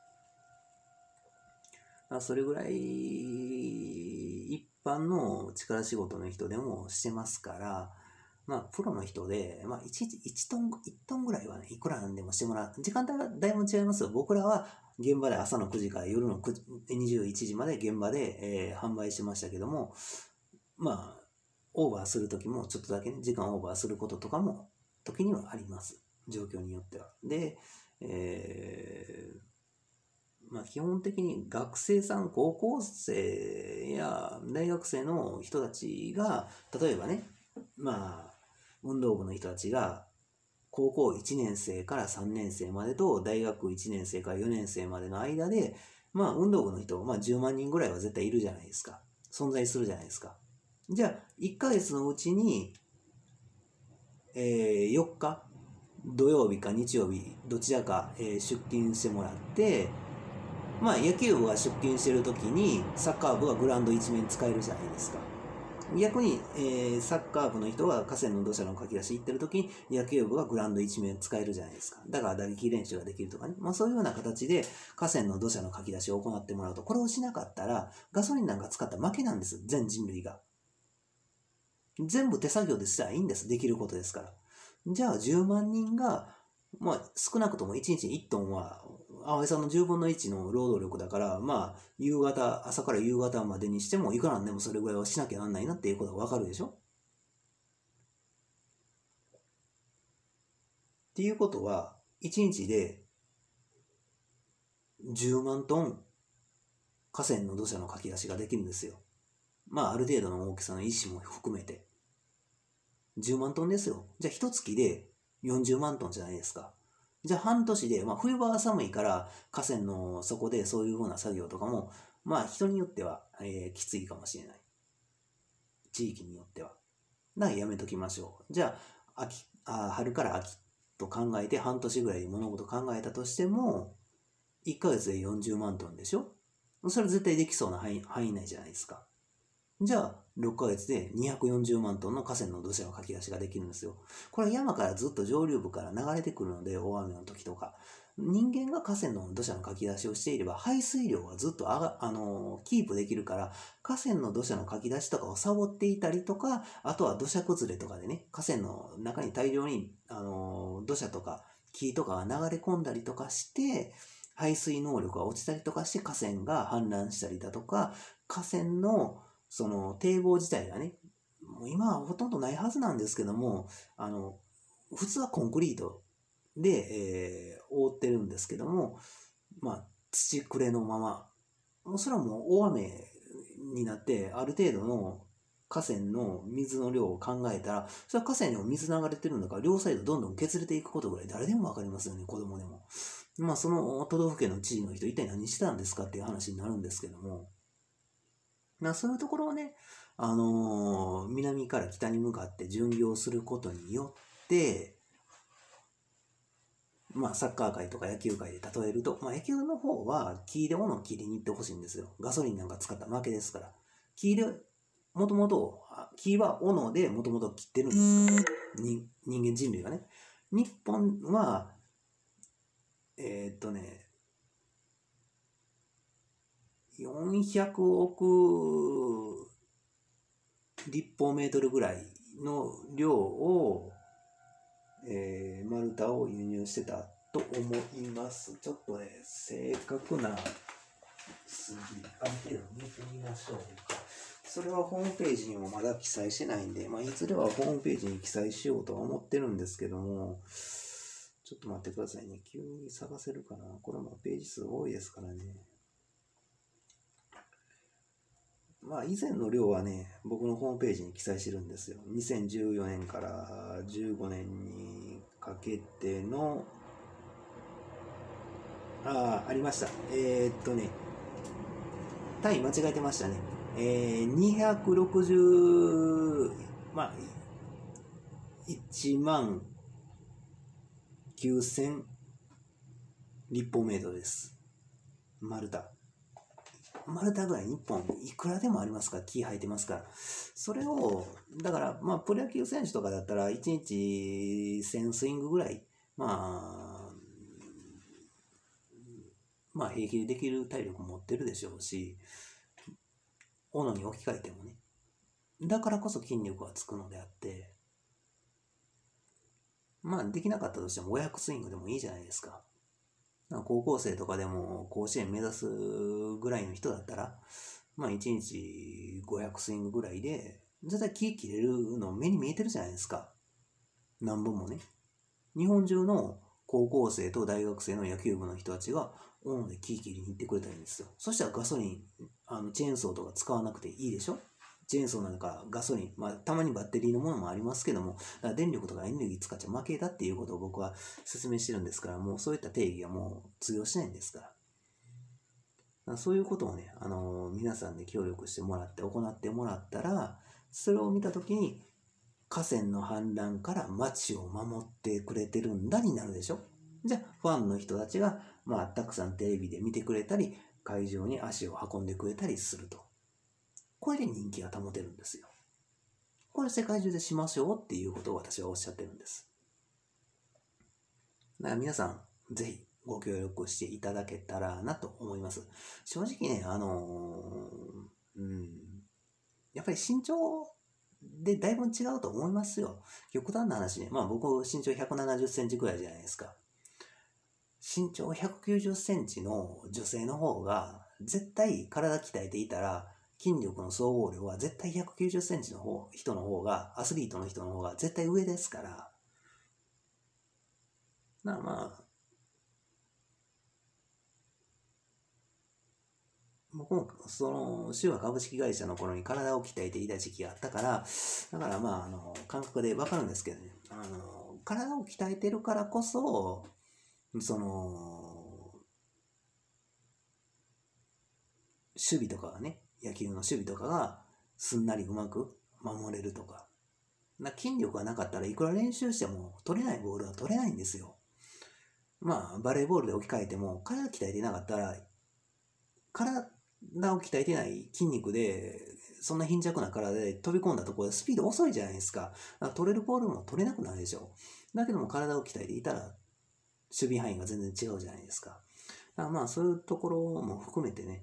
よ。それぐらい一般の力仕事の人でもしてますから、プロの人で、1トンぐらいはね、いくらなんでもしてもらう。時間帯がだいぶ違いますよ。僕らは現場で朝の9時から夜の21時まで現場で、販売してましたけども、オーバーするときもちょっとだけね、時間オーバーすることとかも時にはあります。状況によっては。で、基本的に学生さん、高校生や大学生の人たちが、例えばね、運動部の人たちが高校1年生から3年生までと大学1年生から4年生までの間で、運動部の人、10万人ぐらいは絶対いるじゃないですか。存在するじゃないですか。じゃあ、1ヶ月のうちに、4日、土曜日か日曜日、どちらか、出勤してもらって、野球部が出勤してる時に、サッカー部がグラウンド一面使えるじゃないですか。逆に、サッカー部の人が河川の土砂のかき出し行ってる時に、野球部がグラウンド一面使えるじゃないですか。だから打撃練習ができるとかね。そういうような形で河川の土砂のかき出しを行ってもらうと、これをしなかったら、ガソリンなんか使ったら負けなんです。全人類が。全部手作業でしたらいいんです。できることですから。じゃあ10万人が、少なくとも1日に1トンは葵さんの10分の1の労働力だから、まあ、朝から夕方までにしても、いくらなんでもそれぐらいはしなきゃなんないなっていうことがわかるでしょ。っていうことは、1日で10万トン河川の土砂のかき出しができるんですよ。まあ、ある程度の大きさの石も含めて。10万トンですよ。じゃあ、1月で40万トンじゃないですか。じゃあ、半年で、まあ、冬場は寒いから、河川の底でそういうふうな作業とかも、まあ、人によっては、きついかもしれない。地域によっては。だからやめときましょう。じゃあ、春から秋と考えて、半年ぐらいで物事考えたとしても、1ヶ月で40万トンでしょ。それは絶対できそうな範囲内じゃないですか。じゃあ、6ヶ月で240万トンの河川の土砂のかき出しができるんですよ。これは山からずっと上流部から流れてくるので、大雨の時とか。人間が河川の土砂のかき出しをしていれば、排水量がずっとキープできるから、河川の土砂のかき出しとかをサボっていたりとか、あとは土砂崩れとかでね、河川の中に大量に、土砂とか木とかが流れ込んだりとかして、排水能力が落ちたりとかして河川が氾濫したりだとか、河川のその堤防自体がね、もう今はほとんどないはずなんですけども、普通はコンクリートで、覆ってるんですけども、まあ、土くれのまま、それはもう大雨になって、ある程度の河川の水の量を考えたら、それは河川にも水流れてるんだから、両サイドどんどん削れていくことぐらい誰でもわかりますよね、子供でも。まあ、その都道府県の知事の人、一体何してたんですかっていう話になるんですけども、そういうところをね、南から北に向かって巡業することによって、まあ、サッカー界とか野球界で例えると、まあ、野球の方は木で斧を切りに行ってほしいんですよ。ガソリンなんか使ったら負けですから。木で、もともと、木は斧でもともと切ってるんですから、人間人類がね。日本は、400億立方メートルぐらいの量を、丸太を輸入してたと思います。ちょっとね、正確な数字、ある程度見てみましょうか。それはホームページにもまだ記載してないんで、まあ、いずれはホームページに記載しようとは思ってるんですけども、ちょっと待ってくださいね。急に探せるかな。これもページ数多いですからね。まあ以前の量はね、僕のホームページに記載してるんですよ。2014年から15年にかけての、ありました。単位間違えてましたね。260、まあ、1万9000立方メートルです。丸太ぐらい日本いくらでもありますから、木生えてますから。それを、だから、まあ、プロ野球選手とかだったら、1日1000スイングぐらい、まあ、平気でできる体力持ってるでしょうし、斧に置き換えてもね。だからこそ筋力はつくのであって、まあ、できなかったとしても500スイングでもいいじゃないですか。高校生とかでも甲子園目指すぐらいの人だったら、まあ1日500スイングぐらいで、絶対木切れるの目に見えてるじゃないですか。何本もね。日本中の高校生と大学生の野球部の人たちが、斧で木切りに行ってくれたらいいんですよ。そしたらガソリン、チェーンソーとか使わなくていいでしょ。チェーンソーなんかガソリン、まあたまにバッテリーのものもありますけども、電力とかエネルギー使っちゃ負けだっていうことを僕は説明してるんですから、もうそういった定義はもう通用しないんですから。そういうことをね、皆さんで協力してもらって行ってもらったら、それを見たときに、河川の氾濫から町を守ってくれてるんだになるでしょ。じゃあ、ファンの人たちが、まあ、たくさんテレビで見てくれたり、会場に足を運んでくれたりすると。これで人気が保てるんですよ。これ世界中でしましょうっていうことを私はおっしゃってるんです。だから皆さん、ぜひご協力していただけたらなと思います。正直ね、やっぱり身長でだいぶ違うと思いますよ。極端な話ね。まあ僕身長170センチぐらいじゃないですか。 身長190センチの女性の方が、絶対体鍛えていたら、筋力の総合量は絶対190センチの人の方が、アスリートの人の方が絶対上ですから、まあ、僕も手話株式会社の頃に体を鍛えていた時期があったから、だから感覚でわかるんですけどね、体を鍛えてるからこそ、守備とかがね、野球の守備とかがすんなりうまく守れるとか、筋力がなかったらいくら練習しても取れないボールは取れないんですよ。バレーボールで置き換えても、体鍛えてなかったら、体を鍛えてない筋肉で、そんな貧弱な体で飛び込んだところでスピード遅いじゃないですか。取れるボールも取れなくなるでしょ。だけども体を鍛えていたら、守備範囲が全然違うじゃないですか。そういうところも含めてね、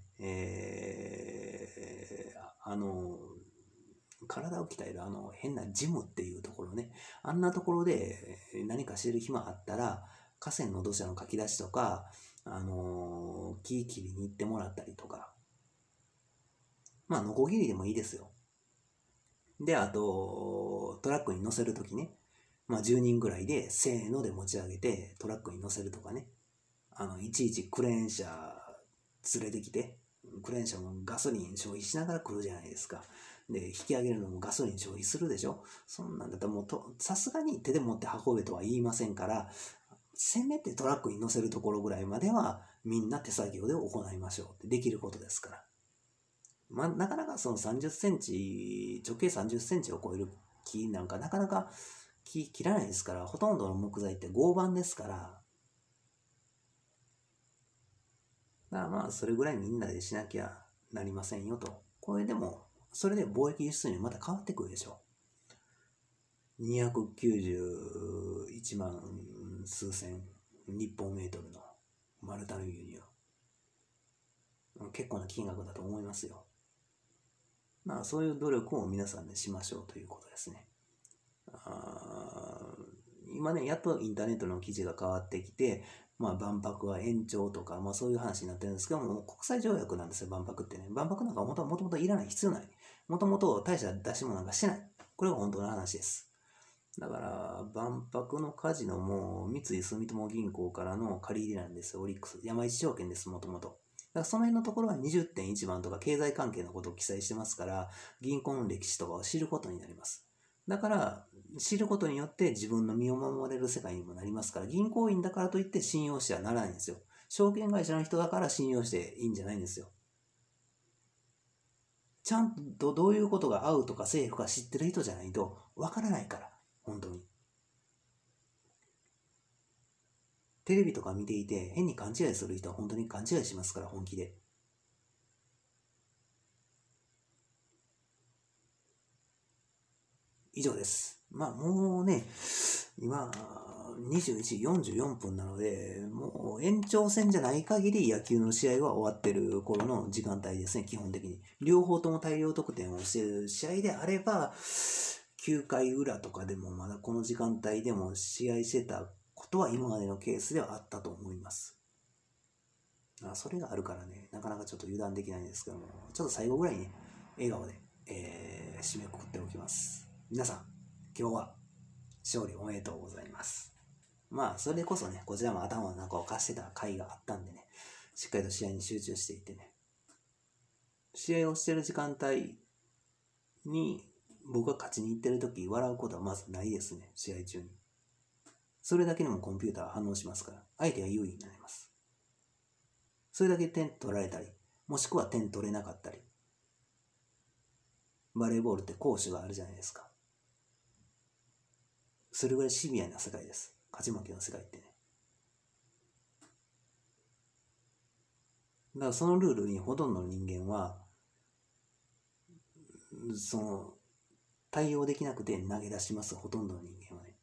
体を鍛える変なジムっていうところね、あんなところで何かしてる暇あったら、河川の土砂のかき出しとか、木切りに行ってもらったりとか、ノコギリでもいいですよ。で、あと、トラックに乗せるときね、10人ぐらいで、せーので持ち上げて、トラックに乗せるとかね、いちいちクレーン車連れてきて、クレーン車もガソリン消費しながら来るじゃないですか。で、引き上げるのもガソリン消費するでしょ。そんなんだったらもうさすがに手で持って運べとは言いませんから、せめてトラックに乗せるところぐらいまではみんな手作業で行いましょうってできることですから。なかなかその30センチ、直径30センチを超える木なんかなかなか木切らないですから、ほとんどの木材って合板ですから、それぐらいみんなでしなきゃなりませんよと。これでも、それで貿易輸出にまた変わってくるでしょう。291万数千日本メートルの丸太の輸入。結構な金額だと思いますよ。そういう努力を皆さんでしましょうということですね。今ね、やっとインターネットの記事が変わってきて、万博は延長とか、そういう話になってるんですけども、国際条約なんですよ、万博ってね。万博なんかもともといらない、必要ない。もともと大した出し物なんかしてない。これが本当の話です。だから、万博のカジノも三井住友銀行からの借り入れなんですよ、オリックス。山一証券です、もともと。だからその辺のところは20.1番とか経済関係のことを記載してますから、銀行の歴史とかを知ることになります。だから、知ることによって自分の身を守れる世界にもなりますから、銀行員だからといって信用してはならないんですよ。証券会社の人だから信用していいんじゃないんですよ。ちゃんとどういうことが合うとかセーフか知ってる人じゃないとわからないから、本当に。テレビとか見ていて変に勘違いする人は本当に勘違いしますから、本気で。以上です。もうね、今、21時44分なので、もう延長戦じゃない限り野球の試合は終わってる頃の時間帯ですね、基本的に。両方とも大量得点をしている試合であれば、9回裏とかでもまだこの時間帯でも試合してたことは今までのケースではあったと思います。それがあるからね、なかなかちょっと油断できないんですけども、ちょっと最後ぐらいにね、笑顔で、締めくくっておきます。皆さん、今日は勝利おめでとうございます。それこそね、こちらも頭の中を貸してた回があったんでね、しっかりと試合に集中していってね、試合をしてる時間帯に僕が勝ちに行ってる時笑うことはまずないですね、試合中に。それだけでもコンピューターは反応しますから、相手が優位になります。それだけ点取られたり、もしくは点取れなかったり。バレーボールって攻守があるじゃないですか。それぐらいシビアな世界です。勝ち負けの世界ってね。だからそのルールにほとんどの人間は、対応できなくて投げ出します、ほとんどの人間はね。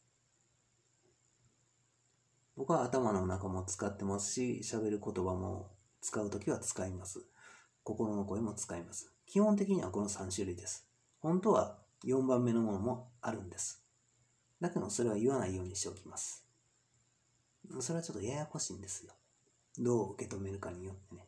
僕は頭の中も使ってますし、喋る言葉も使うときは使います。心の声も使います。基本的にはこの3種類です。本当は4番目のものもあるんです。だけどそれは言わないようにしておきます。 それはちょっとややこしいんですよ。どう受け止めるかによってね。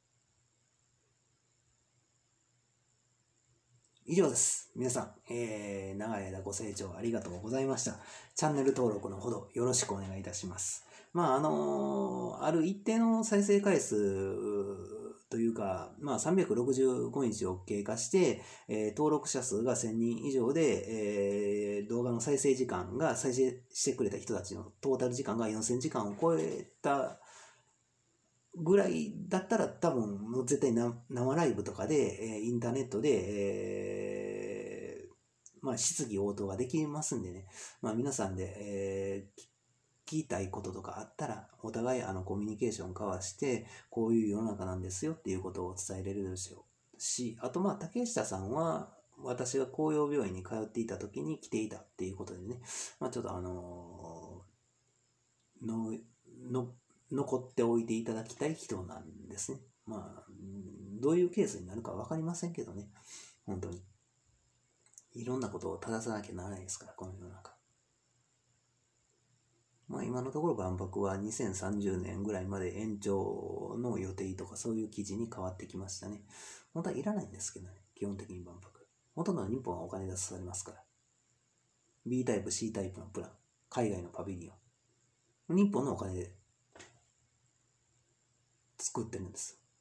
以上です。皆さん、長い間ご清聴ありがとうございました。チャンネル登録のほどよろしくお願いいたします。ある一定の再生回数というか、365日を経過して、登録者数が1000人以上で、動画の再生時間が再生してくれた人たちのトータル時間が4000時間を超えたぐらいだったら多分もう絶対生ライブとかで、インターネットで、質疑応答ができますんでね、皆さんで、聞きたいこととかあったらお互いコミュニケーション交わしてこういう世の中なんですよっていうことを伝えれるでしょうし、あと竹下さんは私が紅葉病院に通っていた時に来ていたっていうことでね、ちょっと残っておいていただきたい人なんですね。どういうケースになるか分かりませんけどね、本当に。いろんなことを正さなきゃならないですから、この世の中。今のところ万博は2030年ぐらいまで延長の予定とかそういう記事に変わってきましたね。本当はいらないんですけどね、基本的に万博。ほとんどの日本はお金出されますから。B タイプ、C タイプのプラン、海外のパビリオン。日本のお金で作ってるんです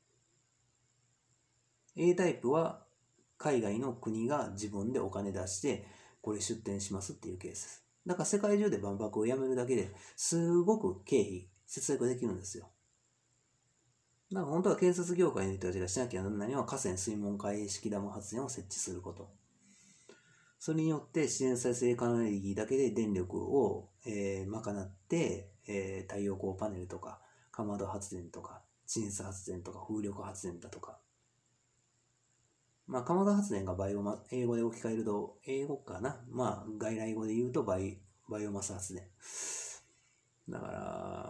。A タイプは海外の国が自分でお金出してこれ出展しますっていうケースです。だから世界中で万博をやめるだけですごく経費節約できるんですよ。だから本当は建設業界の人たちがしなきゃならないのは河川水門開閉式ダム発電を設置すること。それによって自然再生可能エネルギーだけで電力を、賄って、太陽光パネルとかかまど発電とか地熱発電とか風力発電だとか、かまど発電が英語で置き換えると、英語かな、外来語で言うとバイオマス発電。だから、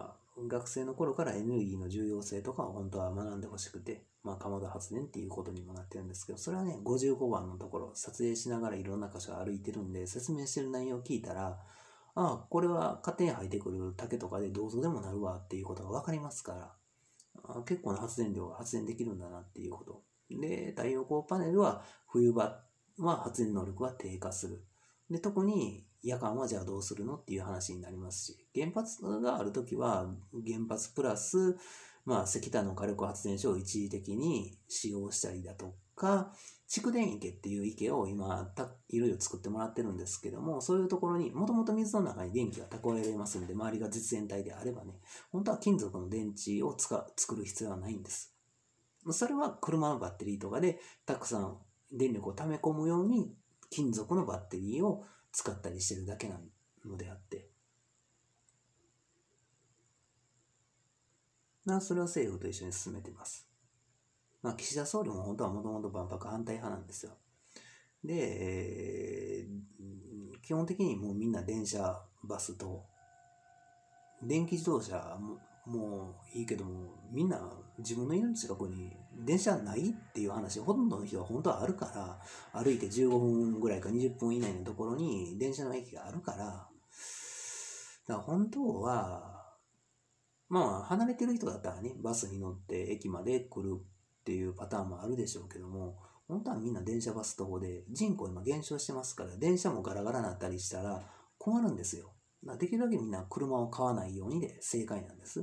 学生の頃からエネルギーの重要性とかを本当は学んでほしくて、かまど発電っていうことにもなってるんですけど、それはね、55番のところ、撮影しながらいろんな箇所歩いてるんで、説明してる内容を聞いたら、これは勝手に生えてくる竹とかでどうぞでもなるわっていうことが分かりますから、結構な発電量が発電できるんだなっていうこと。で、太陽光パネルは冬場は発電能力が低下する。で、特に夜間はじゃあどうするのっていう話になりますし、原発があるときは原発プラス、石炭の火力発電所を一時的に使用したりだとか、蓄電池っていう池を今いろいろ作ってもらってるんですけども、そういうところにもともと水の中に電気が蓄えられますんで、周りが実電体であればね、本当は金属の電池を作る必要はないんです。それは車のバッテリーとかでたくさん電力を溜め込むように金属のバッテリーを使ったりしてるだけなのであって、それは政府と一緒に進めています。岸田総理も本当はもともと万博反対派なんですよ。で、基本的にもうみんな電車、バスと電気自動車もういいけども、みんな自分の家の近くに電車ないっていう話、ほとんどの人は本当はあるから、歩いて15分ぐらいか20分以内のところに電車の駅があるから、だから本当は、離れてる人だったらね、バスに乗って駅まで来るっていうパターンもあるでしょうけども、本当はみんな電車バス徒歩で人口今減少してますから、電車もガラガラになったりしたら困るんですよ。できるだけみんな車を買わないようにで正解なんです。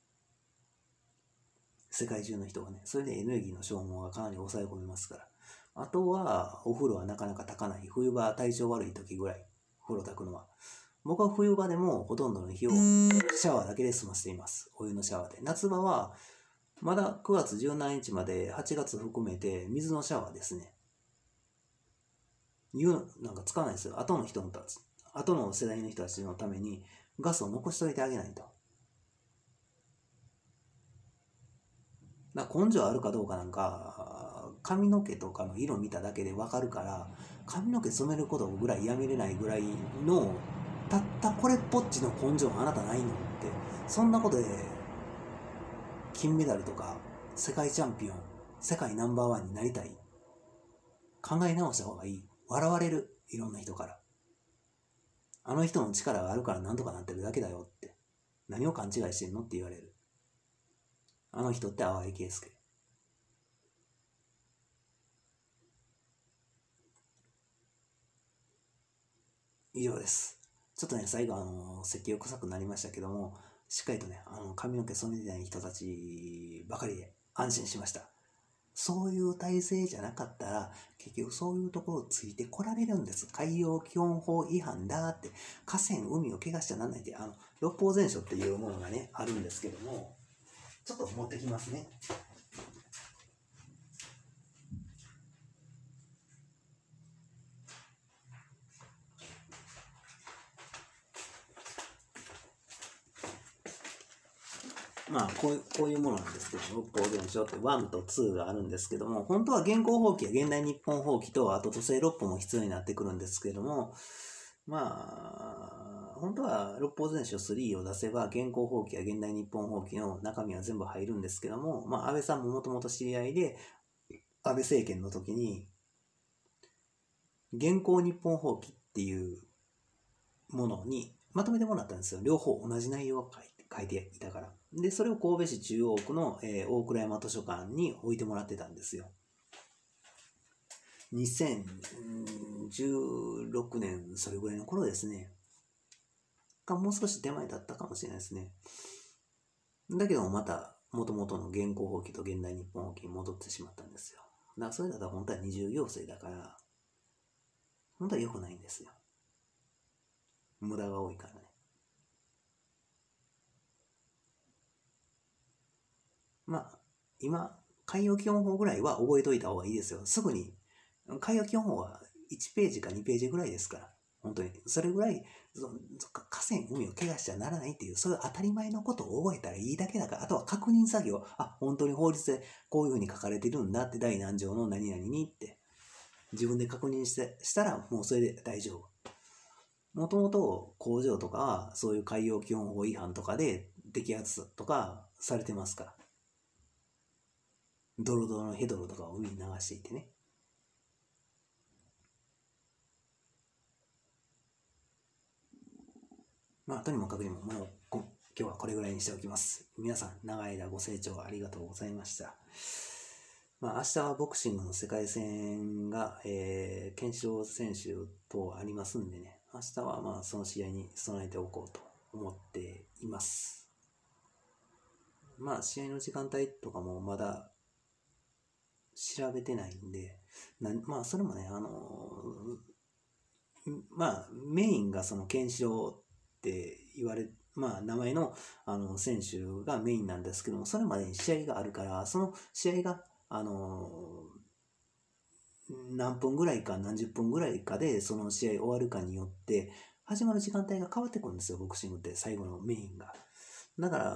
世界中の人がね、それでエネルギーの消耗がかなり抑え込めますから。あとは、お風呂はなかなか炊かない。冬場、体調悪い時ぐらい、風呂炊くのは。僕は冬場でもほとんどの日をシャワーだけで済ませています。お湯のシャワーで。夏場は、まだ9月17日まで8月含めて水のシャワーですね。湯なんか使わないですよ。後の世代の人たちのためにガスを残しといてあげないと。根性あるかどうかなんか髪の毛とかの色見ただけで分かるから、髪の毛染めることぐらいやめれないぐらいのたったこれっぽっちの根性あなたないのって、そんなことで金メダルとか世界チャンピオン、世界ナンバーワンになりたい、考え直した方がいい。笑われる、いろんな人から。あの人の力があるからなんとかなってるだけだよって。 何を勘違いしてんのって言われる。あの人って淡井圭介。以上です。ちょっとね、最後説教臭くなりましたけども、しっかりとね、髪の毛染めてない人たちばかりで安心しました。そういう体制じゃなかったら、結局そういうところをついてこられるんです。海洋基本法違反だって、河川、海を汚しちゃなんないって、六法全書っていうものがね、あるんですけども、ちょっと持ってきますね。まあこういうものなんですけど、六法全書って1と2があるんですけども、本当は現行法規や現代日本法規と、あと都政六法も必要になってくるんですけども、まあ、本当は六法全書3を出せば、現行法規や現代日本法規の中身は全部入るんですけども、まあ、安倍さんももともと知り合いで、安倍政権の時に、現行日本法規っていうものにまとめてもらったんですよ。両方同じ内容を書いていたから。で、それを神戸市中央区の、大倉山図書館に置いてもらってたんですよ。2016年、それぐらいの頃ですね。もう少し手前だったかもしれないですね。だけどまた、元々の現行法規と現代日本法規に戻ってしまったんですよ。だからそれだと本当は二重行政だから、本当は良くないんですよ。無駄が多いからね。まあ、今、海洋基本法ぐらいは覚えといた方がいいですよ。すぐに。海洋基本法は1ページか2ページぐらいですから。本当に。それぐらい、河川、海を怪我しちゃならないっていう、そういう当たり前のことを覚えたらいいだけだから、あとは確認作業。あ、本当に法律でこういうふうに書かれてるんだって、第何条の何々にって、自分で確認したら、もうそれで大丈夫。もともと工場とかは、そういう海洋基本法違反とかで摘発とかされてますから。ドロドロのヘドロとかを海に流していてね。まあ、とにもかくにも、もう今日はこれぐらいにしておきます。皆さん、長い間ご清聴ありがとうございました。まあ、明日はボクシングの世界戦が、ケンシロウ選手とありますんでね、明日はまあその試合に備えておこうと思っています。まあ、試合の時間帯とかもまだ調べてないんで、まあ、それもね、まあ、メインがそのケンシロウって言われ、まあ、名前の選手がメインなんですけども、それまでに試合があるから、その試合が、何分ぐらいか何十分ぐらいかでその試合終わるかによって始まる時間帯が変わってくるんですよ、ボクシングって最後のメインが。だから、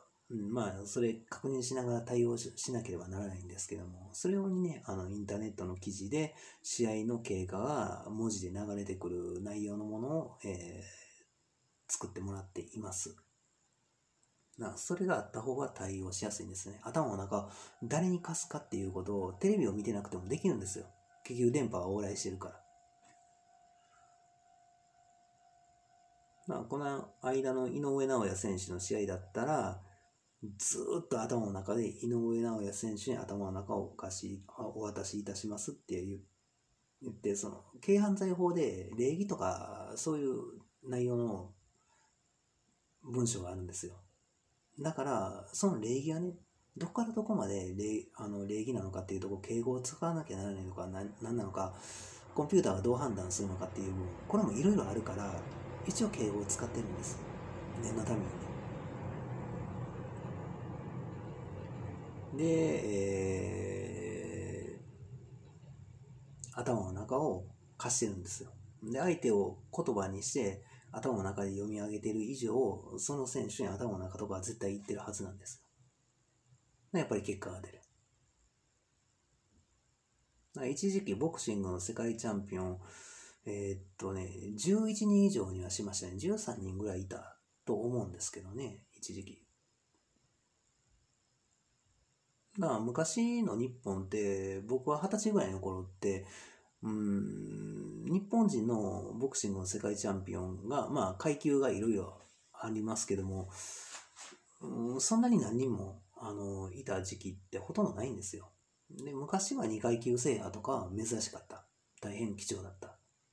まあ、それ確認しながら対応しなければならないんですけども、それをね、インターネットの記事で試合の経過が文字で流れてくる内容のものを、作ってもらっています。それがあった方が対応しやすいんですね。頭の中、誰に貸すかっていうことをテレビを見てなくてもできるんですよ。結局電波は往来してるから。この間の井上尚弥選手の試合だったら、ずーっと頭の中で井上尚弥選手に頭の中をお渡しいたしますって言って、その軽犯罪法で礼儀とかそういう内容の文章があるんですよ。だからその礼儀はね、どこからどこまで礼儀なのかっていうところ、敬語を使わなきゃならないのか何なのか、コンピューターがどう判断するのかっていう部分、これもいろいろあるから一応敬語を使ってるんです、念のためにね。で、頭の中を貸してるんですよ。で、相手を言葉にして頭の中で読み上げてる以上、その選手に頭の中とかは絶対言ってるはずなんですよ。やっぱり結果が出る。一時期ボクシングの世界チャンピオン、11人以上にはしましたね。13人ぐらいいたと思うんですけどね、一時期。昔の日本って、僕は20歳ぐらいの頃って、日本人のボクシングの世界チャンピオンが、階級がいろいろありますけども、そんなに何人もいた時期ってほとんどないんですよ。で、昔は2階級制覇とかは珍しかった。大変貴重だった。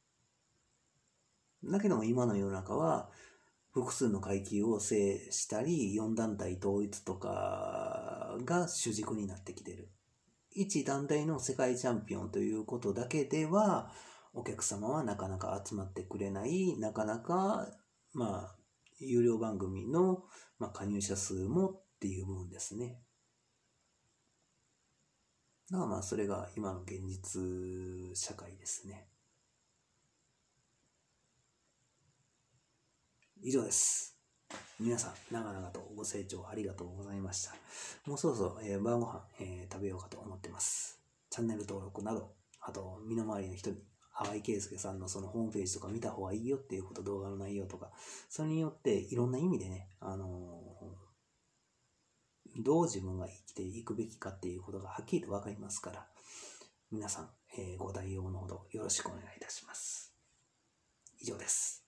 だけども今の世の中は複数の階級を制したり、4団体統一とかが主軸になってきてる。一団体の世界チャンピオンということだけでは、お客様はなかなか集まってくれない、なかなか、有料番組の、加入者数もっていう部分ですね。だからそれが今の現実社会ですね。以上です。皆さん、長々とご清聴ありがとうございました。もうそろそろ、晩ご飯、食べようかと思ってます。チャンネル登録など、あと、身の回りの人に、淡井圭介さんのそのホームページとか見た方がいいよっていうこと、動画の内容とか、それによっていろんな意味でね、どう自分が生きていくべきかっていうことがはっきりと分かりますから、皆さん、ご対応のほどよろしくお願いいたします。以上です。